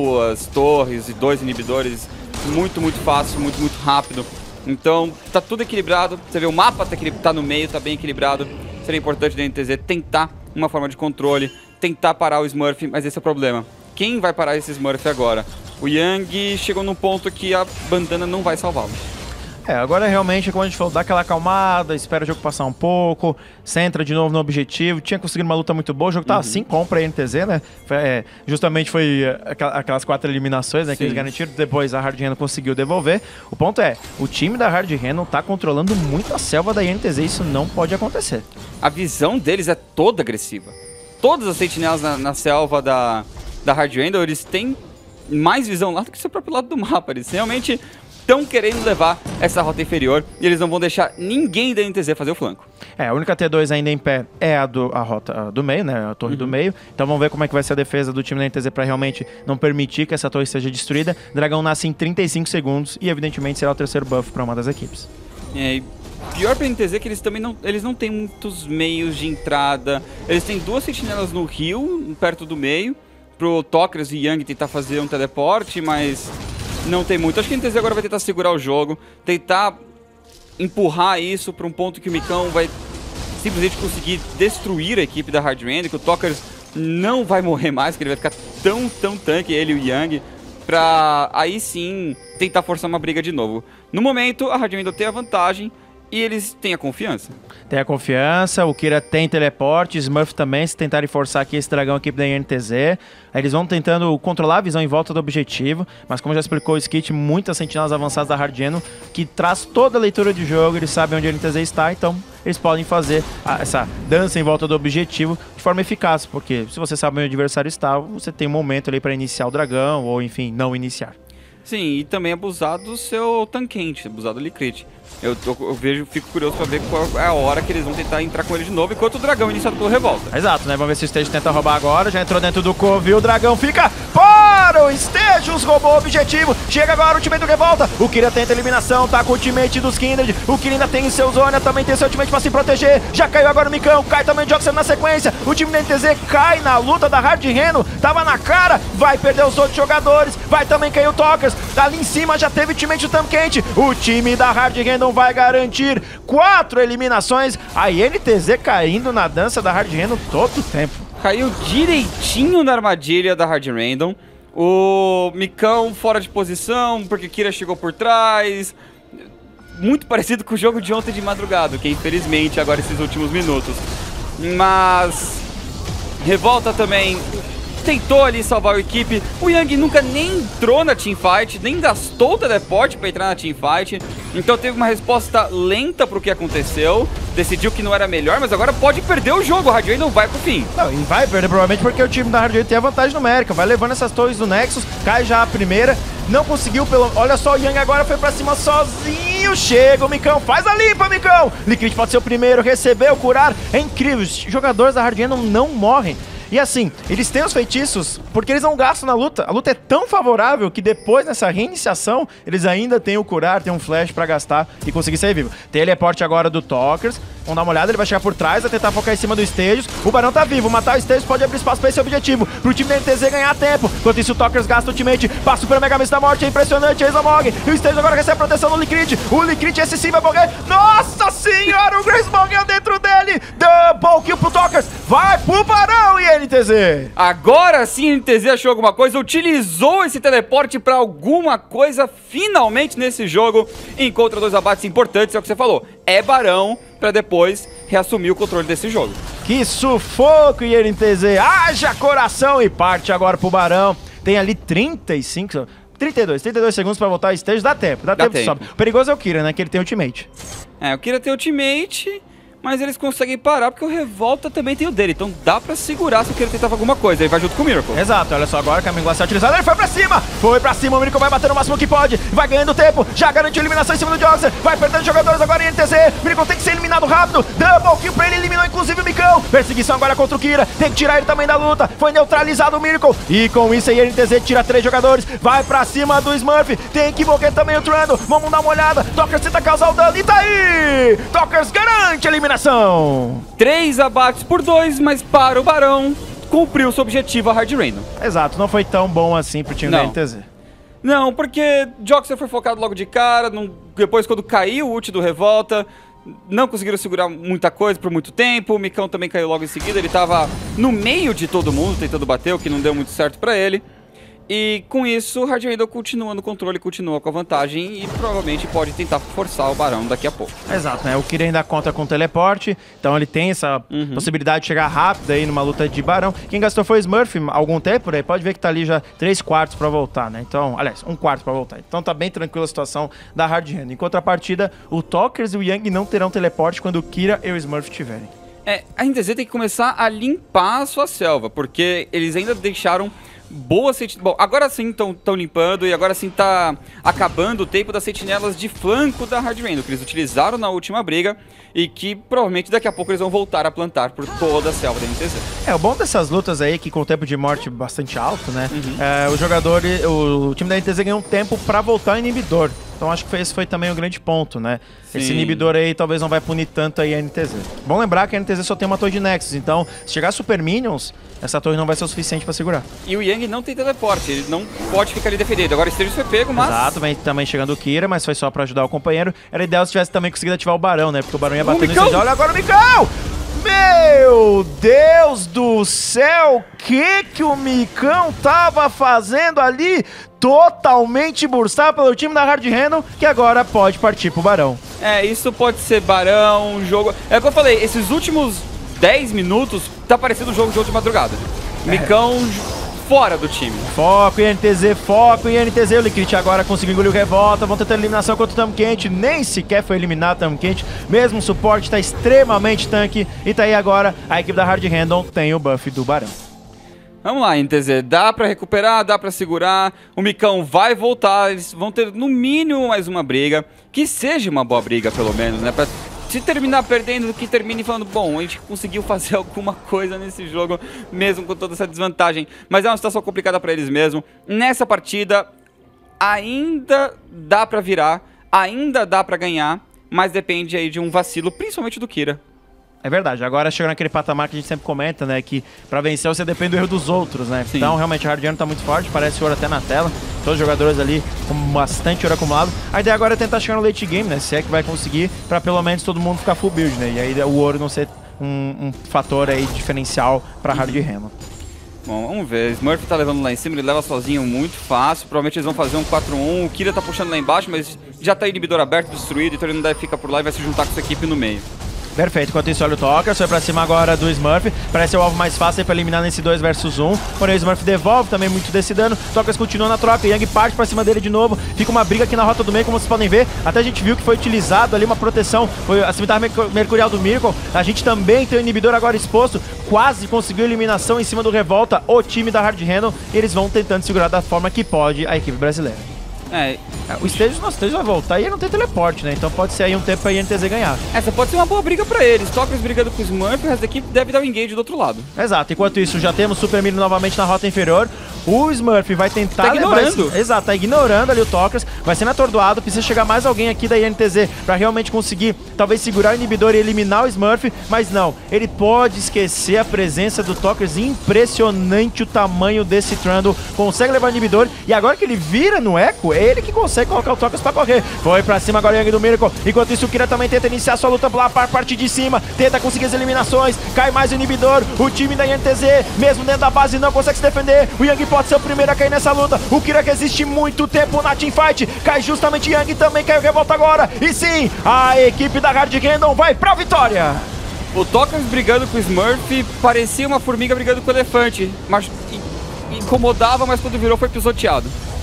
B: 2 torres e 2 inibidores muito fácil, muito rápido. Então tá tudo equilibrado, você vê o mapa tá no meio, tá bem equilibrado. Seria importante da NTZ tentar uma forma de controle, tentar parar o Smurf, mas esse é o problema. Quem vai parar esse Smurf agora? O Yang chegou num ponto que a bandana não vai salvá-lo.
D: Agora realmente, como a gente falou, dá aquela acalmada, espera o jogo passar um pouco, centra de novo no objetivo. Tinha conseguido uma luta muito boa, o jogo tava assim, compra a NTZ, né? Justamente foi aquelas 4 eliminações, né, que eles garantiram, depois a Hard Random conseguiu devolver. O ponto é, o time da Hard Random tá controlando muito a selva da INTZ, isso não pode acontecer.
B: A visão deles é toda agressiva. Todas as sentinelas na selva da Hard Random, eles têm mais visão lá do que o seu próprio lado do mapa. Eles realmente estão querendo levar essa rota inferior e eles não vão deixar ninguém da NTZ fazer o flanco.
D: A única T2 ainda em pé é a rota do meio, né? A torre do meio. Então vamos ver como é que vai ser a defesa do time da NTZ para realmente não permitir que essa torre seja destruída. Dragão nasce em 35 segundos e evidentemente será o terceiro buff para uma das equipes.
B: Pior pra NTZ é que eles não têm muitos meios de entrada. Eles têm 2 sentinelas no rio, perto do meio, pro Tokers e Yang tentar fazer um teleporte, mas não tem muito. Acho que a NTZ agora vai tentar segurar o jogo, tentar empurrar isso para um ponto que o Micão vai simplesmente conseguir destruir a equipe da Hard Random, que o Tokers não vai morrer mais, que ele vai ficar tão tanque, ele e o Yang, pra aí sim tentar forçar uma briga de novo. No momento, a Hard Random tem a vantagem, e eles têm a confiança.
D: Tem a confiança, o Kira tem teleporte, Smurf também, se tentarem forçar aqui esse dragão, a equipe da INTZ. Aí eles vão tentando controlar a visão em volta do objetivo, mas como já explicou o Skit, muitas sentinelas avançadas da Hard Random, que traz toda a leitura de jogo, eles sabem onde a INTZ está, então eles podem fazer essa dança em volta do objetivo de forma eficaz, porque se você sabe onde o adversário está, você tem um momento ali para iniciar o dragão, ou enfim, não iniciar.
B: Sim, e também abusar do seu tankente, abusar do Licrit. Eu fico curioso pra ver qual é a hora que eles vão tentar entrar com ele de novo, enquanto o dragão é iniciado pelo Revolta.
D: Exato, né? Vamos ver se o Stage tenta roubar agora. Já entrou dentro do Covil, o dragão fica fora! O Stagios roubou o objetivo. Chega agora o time do Revolta. O Kira tenta a eliminação, tá com o ultimate dos Kindred. O Kira ainda tem seu Zônia, também tem seu ultimate pra se proteger. Já caiu agora o Micão, cai também o Joxer na sequência. O time da NTZ cai na luta da Hard Random. Tava na cara, vai perder os outros jogadores. Vai também cair o Tokers. Ali em cima já teve o ultimate do Tankente. O time da Hard Random vai garantir 4 eliminações. A INTZ caindo na dança da Hard Random todo o tempo.
B: Caiu direitinho na armadilha da Hard Random. O Micão fora de posição, porque Kira chegou por trás. Muito parecido com o jogo de ontem de madrugada, que infelizmente agora esses últimos minutos. Mas Revolta também tentou ali salvar a equipe. O Yang nunca nem entrou na teamfight, nem gastou o teleporte pra entrar na teamfight. Então teve uma resposta lenta pro que aconteceu. Decidiu que não era melhor, mas agora pode perder o jogo. O Hard Rain não vai pro fim.
D: Não, e vai perder provavelmente porque o time da Hard Rain tem a vantagem numérica. Vai levando essas torres do Nexus, cai já a primeira. Não conseguiu pelo... Olha só, o Yang agora foi pra cima sozinho. Chega o Micão, faz a limpa, Micão. Liquid pode ser o primeiro, recebeu, curar. É incrível, os jogadores da Hard Rain não morrem. E assim, eles têm os feitiços porque eles não gastam na luta. A luta é tão favorável que depois, nessa reiniciação, eles ainda têm o curar, tem um flash pra gastar e conseguir sair vivo. Teleporte agora do Talkers. Vamos dar uma olhada, ele vai chegar por trás, vai tentar focar em cima do Stages. O Barão tá vivo, matar o Stages pode abrir espaço pra esse objetivo, pro time da NTZ ganhar tempo. Enquanto isso, o Talkers gasta o ultimate, passa o Super Mega Mist da morte, é impressionante, Examog. E o Stages agora recebe proteção no Liquid. O Liquid, esse sim vai morrer. Nossa senhora, o Grace morreu dentro dele. Double kill pro Talkers, vai pro Barão e NTZ.
B: Agora sim a NTZ achou alguma coisa, utilizou esse teleporte pra alguma coisa finalmente nesse jogo. Encontra 2 abates importantes, é o que você falou. É Barão pra depois reassumir o controle desse jogo.
D: Que sufoco, INTZ. Haja coração e parte agora pro Barão. Tem ali 32 segundos pra voltar ao stage. Dá tempo. Sobe. O perigoso é o Kira, né? Que ele tem ultimate.
B: É, o Kira tem ultimate, mas eles conseguem parar porque o Revolta também tem o dele. Então dá pra segurar se o Kira tentava alguma coisa. Ele vai junto com o Miracle.
D: Exato, olha só agora, Caminho Glacial utilizado. Ele foi pra cima, o Miracle vai bater no máximo que pode. Vai ganhando tempo, já garantiu a eliminação em cima do Joxer. Vai perdendo jogadores agora em NTZ. Miracle tem que ser eliminado rápido. Double kill pra ele, eliminou inclusive o Micão. Perseguição agora contra o Kira, tem que tirar ele também da luta. Foi neutralizado o Miracle. E com isso aí a NTZ tira 3 jogadores. Vai pra cima do Smurf, tem que invocar também o Trando. Vamos dar uma olhada, Talkers tenta causar o dano e tá aí. Talkers garante a eliminação.
B: 3 abates por 2, mas para o Barão, cumpriu seu objetivo a Hard Rain.
D: Exato, não foi tão bom assim pro time da NTZ.
B: Não, porque Joxer foi focado logo de cara, depois quando caiu o ult do Revolta, não conseguiram segurar muita coisa por muito tempo, o Micão também caiu logo em seguida, ele tava no meio de todo mundo tentando bater, o que não deu muito certo pra ele. E com isso, o Hard Rain continua no controle, continua com a vantagem e provavelmente pode tentar forçar o Barão daqui a pouco.
D: Exato, né? O Kira ainda conta com o teleporte, então ele tem essa possibilidade de chegar rápido aí numa luta de Barão. Quem gastou foi o Smurf há algum tempo, né? Pode ver que tá ali já 3/4 pra voltar, né? Então, aliás, 1/4 pra voltar. Então tá bem tranquila a situação da Hard Rain. Em contrapartida, o Talkers e o Yang não terão teleporte quando o Kira e o Smurf tiverem.
B: A NTZ tem que começar a limpar a sua selva, porque eles ainda deixaram boas sentinelas. Bom, agora sim estão limpando e agora sim tá acabando o tempo das sentinelas de flanco da Hard Rain, que eles utilizaram na última briga e que provavelmente daqui a pouco eles vão voltar a plantar por toda a selva da NTZ.
D: O bom dessas lutas aí, que com o tempo de morte bastante alto, né? O time da NTZ ganhou um tempo pra voltar ao inibidor. Então acho que esse foi também um grande ponto, né? Sim. Esse inibidor aí talvez não vai punir tanto aí a NTZ. Bom lembrar que a NTZ só tem uma torre de Nexus, então se chegar Super Minions, essa torre não vai ser o suficiente pra segurar.
B: E o Yang não tem teleporte, ele não pode ficar ali defendendo. Agora o Stages foi pego, mas...
D: Exato, vem também chegando o Kira, mas foi só pra ajudar o companheiro. Era ideal se tivesse também conseguido ativar o Barão, né? Porque o Barão ia bater no Stages. Olha agora o Micão! Meu Deus do céu! Que o Micão tava fazendo ali? Totalmente burstado pelo time da Hard Rain, que agora pode partir pro Barão.
B: Isso pode ser Barão, jogo... É o que eu falei, esses últimos 10 minutos tá parecendo um jogo de madrugada. Micão fora do time.
D: Foco em NTZ, o Liquid agora conseguiu engolir o Revolta, vão tentar eliminação contra o Tamo Quente, nem sequer foi eliminado o Tamo Quente, mesmo o suporte tá extremamente tanque, e tá aí agora, a equipe da Hard Rain tem o buff do Barão.
B: Vamos lá, NTZ, dá pra recuperar, dá pra segurar, o Micão vai voltar, eles vão ter no mínimo mais uma briga, que seja uma boa briga pelo menos, né, pra se terminar perdendo, que termine falando, bom, a gente conseguiu fazer alguma coisa nesse jogo, mesmo com toda essa desvantagem, mas é uma situação complicada pra eles mesmo. Nessa partida, ainda dá pra virar, ainda dá pra ganhar, mas depende aí de um vacilo, principalmente do Kira.
D: É verdade, agora chegou naquele patamar que a gente sempre comenta, né, que pra vencer você depende do erro dos outros, né? Sim. Então realmente a Hard Rain tá muito forte, parece ouro até na tela, todos os jogadores ali com bastante ouro acumulado. A ideia agora é tentar chegar no late game, né, se é que vai conseguir, pra pelo menos todo mundo ficar full build, né, e aí o ouro não ser um fator aí diferencial pra Hard Rain.
B: Bom, vamos ver, Smurf tá levando lá em cima, ele leva sozinho muito fácil, provavelmente eles vão fazer um 4-1, o Kira tá puxando lá embaixo, mas já tá inibidor aberto, destruído, então ele não deve ficar por lá e vai se juntar com essa equipe no meio.
D: Perfeito, enquanto isso olha o Tokers, foi pra cima agora do Smurf, parece o alvo mais fácil pra eliminar nesse 2 versus 1, porém o Smurf devolve também muito desse dano, Tokers continua na troca, Yang parte pra cima dele de novo, fica uma briga aqui na rota do meio, como vocês podem ver, até a gente viu que foi utilizado ali uma proteção, foi a cimitarra mercurial do Miracle, a gente também tem o inibidor agora exposto, quase conseguiu eliminação em cima do Revolta, o time da Hard Random, e eles vão tentando segurar da forma que pode a equipe brasileira. O nosso stage vai voltar e ele não tem teleporte, né? Então pode ser aí um tempo pra INTZ ganhar.
B: Essa pode ser uma boa briga pra eles. Tokers brigando com o Smurf, o resto da equipe deve dar o engage do outro lado.
D: Exato, enquanto isso já temos Super Minion novamente na rota inferior. O Smurf vai tentar
B: tá ignorando.
D: Exato, tá ignorando ali o Tokers, vai sendo atordoado, precisa chegar mais alguém aqui da INTZ pra realmente conseguir, talvez segurar o inibidor e eliminar o Smurf, mas não, ele pode esquecer a presença do Tokers, impressionante o tamanho desse Trundle, consegue levar o inibidor e agora que ele vira no Echo, é ele que consegue colocar o Tokers pra correr. Foi pra cima agora o Yang do Miracle, enquanto isso o Kira também tenta iniciar sua luta lá para a parte de cima, tenta conseguir as eliminações, cai mais o inibidor, o time da INTZ, mesmo dentro da base, não consegue se defender, o Yang pode ser o primeiro a cair nessa luta, o Kira que existe muito tempo na teamfight, cai justamente Yang, também caiu Revolta agora, e sim, a equipe da Hard Random vai pra vitória!
B: O Tokers brigando com o Smurf parecia uma formiga brigando com o elefante, mas incomodava, mas quando virou foi pisoteado.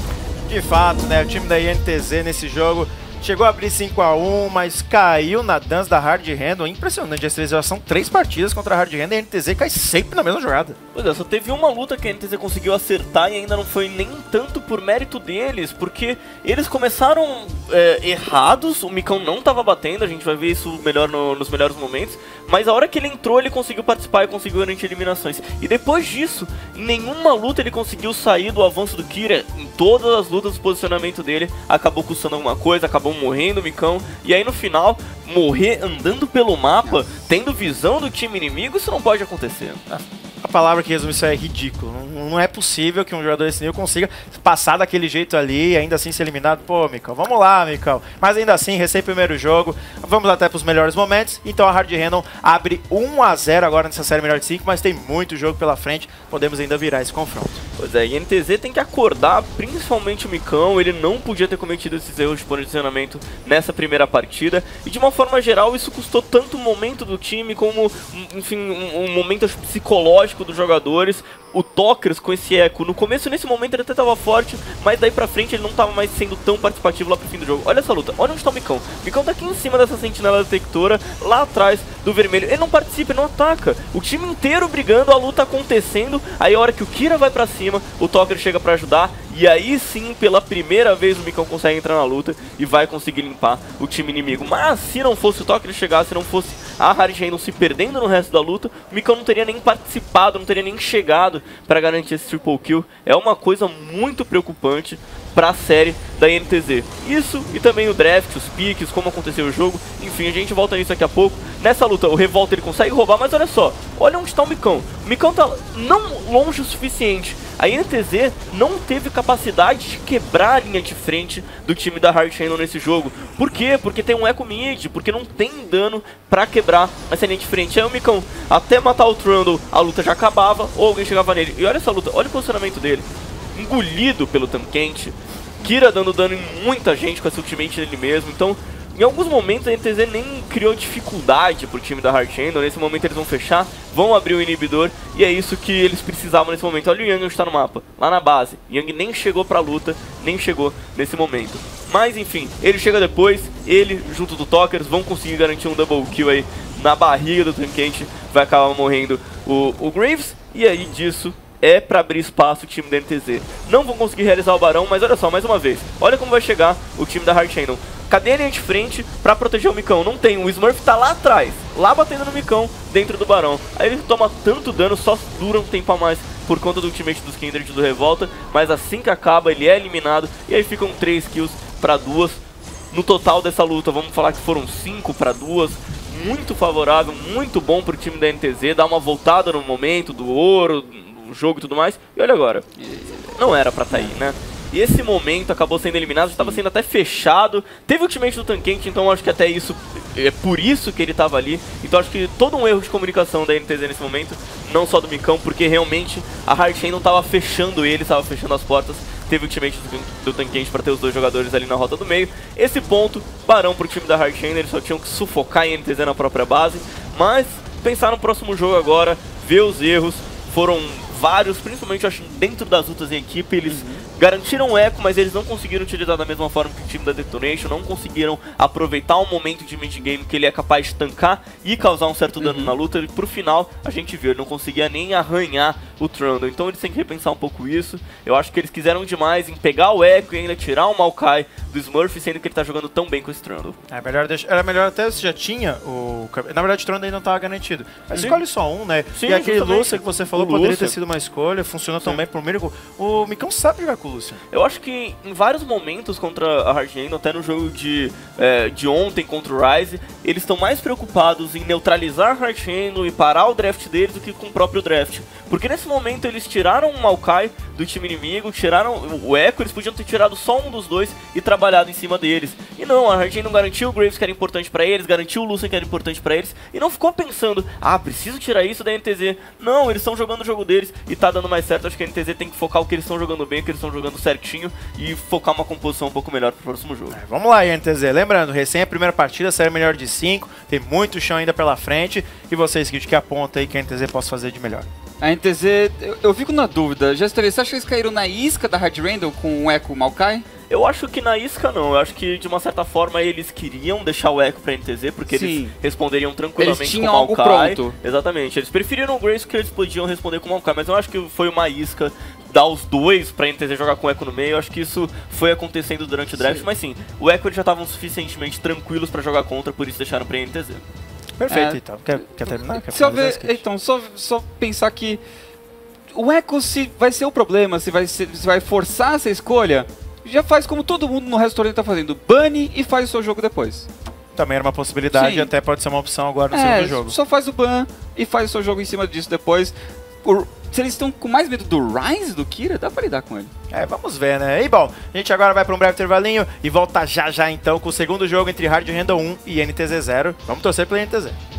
A: De fato, né, o time da INTZ nesse jogo chegou a abrir 5-1, mas caiu na dance da Hard Random. Impressionante, já são 3 partidas contra a Hard Random e a INTZ cai sempre na mesma jogada.
C: Pois é, só teve uma luta que a INTZ conseguiu acertar e ainda não foi nem tanto por mérito deles, porque eles começaram errados, o Micão não estava batendo, a gente vai ver isso melhor nos melhores momentos, mas a hora que ele entrou ele conseguiu participar e conseguiu garantir eliminações. E depois disso, em nenhuma luta ele conseguiu sair do avanço do Kira, em todas as lutas o posicionamento dele acabou custando alguma coisa, acabou morrendo o Micão, e aí no final, morrer andando pelo mapa, tendo visão do time inimigo, isso não pode acontecer.
A: A palavra que resume isso é ridículo. Não é possível que um jogador desse nível consiga passar daquele jeito ali e ainda assim ser eliminado. Pô, Micão, vamos lá, Micão. Mas ainda assim, recém-primeiro jogo, vamos até para os melhores momentos. Então a Hard Random abre 1-0 agora nessa série melhor de 5, mas tem muito jogo pela frente, podemos ainda virar esse confronto.
C: Pois é, e a INTZ tem que acordar, principalmente o Micão, ele não podia ter cometido esses erros de posicionamento nessa primeira partida, e de uma forma geral isso custou tanto o momento do time como, enfim, um momento psicológico dos jogadores. O Tokers com esse eco, no começo nesse momento ele até estava forte, mas daí pra frente ele não estava mais sendo tão participativo lá pro fim do jogo. Olha essa luta, olha onde está o Micão. O Micão tá aqui em cima dessa sentinela detectora, lá atrás do vermelho. Ele não participa, ele não ataca. O time inteiro brigando, a luta acontecendo. Aí a hora que o Kira vai pra cima, o Tokers chega pra ajudar. E aí sim, pela primeira vez o Micão consegue entrar na luta e vai conseguir limpar o time inimigo. Mas se não fosse o Tokers chegar, se não fosse a Hard Random se perdendo no resto da luta, o Micão não teria nem participado, não teria nem chegado para garantir esse triple kill. É uma coisa muito preocupante para a série da INTZ. Isso e também o draft, os piques, como aconteceu o jogo. Enfim, a gente volta nisso daqui a pouco. Nessa luta, o Revolta ele consegue roubar, mas olha só, olha onde está o Micão. O Micão tá não longe o suficiente. A INTZ não teve capacidade de quebrar a linha de frente do time da Hard Random nesse jogo. Por quê? Porque tem um eco mid, porque não tem dano pra quebrar essa linha de frente. Aí o Micão, até matar o Trundle, a luta já acabava, ou alguém chegava nele. E olha essa luta, olha o posicionamento dele. Engolido pelo Tankente. Kira dando dano em muita gente com essa ultimate dele mesmo. Então, em alguns momentos a INTZ nem criou dificuldade pro time da Hard Random. Nesse momento eles vão fechar, vão abrir o inibidor, e é isso que eles precisavam nesse momento. Olha o Yang onde está no mapa, lá na base. Yang nem chegou pra luta, nem chegou nesse momento. Mas enfim, ele chega depois, ele junto do Tokers vão conseguir garantir um double kill aí na barriga do Tankente. Vai acabar morrendo o Graves, e aí disso é pra abrir espaço o time da INTZ. Não vão conseguir realizar o Barão, mas olha só, mais uma vez, olha como vai chegar o time da Hard Random. Cadê a linha de frente pra proteger o Micão? Não tem, o Smurf tá lá atrás, lá batendo no Micão, dentro do Barão. Aí ele toma tanto dano, só dura um tempo a mais por conta do ultimate dos Kindred do Revolta, mas assim que acaba ele é eliminado, e aí ficam 3 kills pra 2. No total dessa luta, vamos falar que foram 5 pra 2. Muito favorável, muito bom pro time da INTZ, dar uma voltada no momento do ouro, do jogo e tudo mais. E olha agora, não era pra tá aí, né? E esse momento acabou sendo eliminado, estava sendo até fechado. Teve o ultimate do Tankente, então acho que até isso é por isso que ele estava ali. Então acho que todo um erro de comunicação da INTZ nesse momento, não só do Micão, porque realmente a Hard Random estava fechando ele, estava fechando as portas teve o ultimate do Tancante para ter os dois jogadores ali na rota do meio. Esse ponto, Barão pro time da Hard Chain, eles só tinham que sufocar a NTZ na própria base, mas pensar no próximo jogo agora, ver os erros, foram vários, principalmente eu acho dentro das lutas em equipe, eles garantiram o eco, mas eles não conseguiram utilizar da mesma forma que o time da Detonation, não conseguiram aproveitar um momento de mid-game que ele é capaz de tancar e causar um certo dano na luta, e pro final a gente viu, ele não conseguia nem arranhar o Trundle, então eles têm que repensar um pouco isso. Eu acho que eles quiseram demais em pegar o eco e ainda tirar o Maokai do Smurf, sendo que ele tá jogando tão bem com esse Trundle.
D: Era melhor até se já tinha o... Na verdade o Trundle ainda não tava garantido, mas
C: Sim.
D: escolhe só um, né?
C: Sim,
D: e aquele
C: justamente.
D: Lúcia que você falou
C: O
D: poderia
C: Lúcia.
D: ter sido uma escolha, funcionou tão bem pro Miracle. O Micão sabe jogar com o Lúcia.
C: Eu acho que em vários momentos contra a Hard Chain, até no jogo de ontem contra o Ryze, eles estão mais preocupados em neutralizar a Hard Chain e parar o draft deles do que com o próprio draft. Porque nesse momento eles tiraram o Maokai do time inimigo, tiraram o Echo, eles podiam ter tirado só um dos dois e trabalhado em cima deles. E não, a Hard Chain não garantiu o Graves, que era importante pra eles, garantiu o Lucian, que era importante pra eles, e não ficou pensando, preciso tirar isso da NTZ. Não, eles estão jogando o jogo deles e tá dando mais certo. Acho que a NTZ tem que focar o que eles estão jogando bem, o que eles estão jogando certinho e focar uma composição um pouco melhor pro próximo jogo.
D: Vamos lá, NTZ. Lembrando, recém a primeira partida, série melhor de 5, tem muito chão ainda pela frente, e vocês que aponta aí que a NTZ possa fazer de melhor.
B: A NTZ, eu fico na dúvida. Jester, você acha que eles caíram na isca da Hard Randall com o Echo Maokai?
C: Eu acho que na isca não, eu acho que de uma certa forma eles queriam deixar o Echo pra NTZ, porque eles responderiam tranquilamente
B: eles tinham
C: com o
B: algo
C: Maokai.
B: pronto.
C: Exatamente, eles preferiram o Grace que eles podiam responder com o Maokai, mas eu acho que foi uma isca dar os dois pra NTZ jogar com o Echo no meio. Eu acho que isso foi acontecendo durante o draft, mas sim, o Echo eles já estavam suficientemente tranquilos pra jogar contra, por isso deixaram pra NTZ.
D: Perfeito, então. Quer terminar? Quer
B: Só
D: finalizar, Skate?
B: então, só pensar que o Echo se vai ser o problema, se vai forçar essa escolha, já faz como todo mundo no restaurante tá fazendo, bane e faz o seu jogo depois.
D: Também era uma possibilidade,
B: Sim.
D: até pode ser uma opção agora no segundo jogo.
B: Só faz o ban e faz o seu jogo em cima disso depois. Se eles estão com mais medo do Ryze do Kira, dá pra lidar com ele.
D: Vamos ver, né? E bom, a gente agora vai para um breve intervalinho e volta já então com o segundo jogo entre Hard Randall 1 e NTZ 0. Vamos torcer pela NTZ.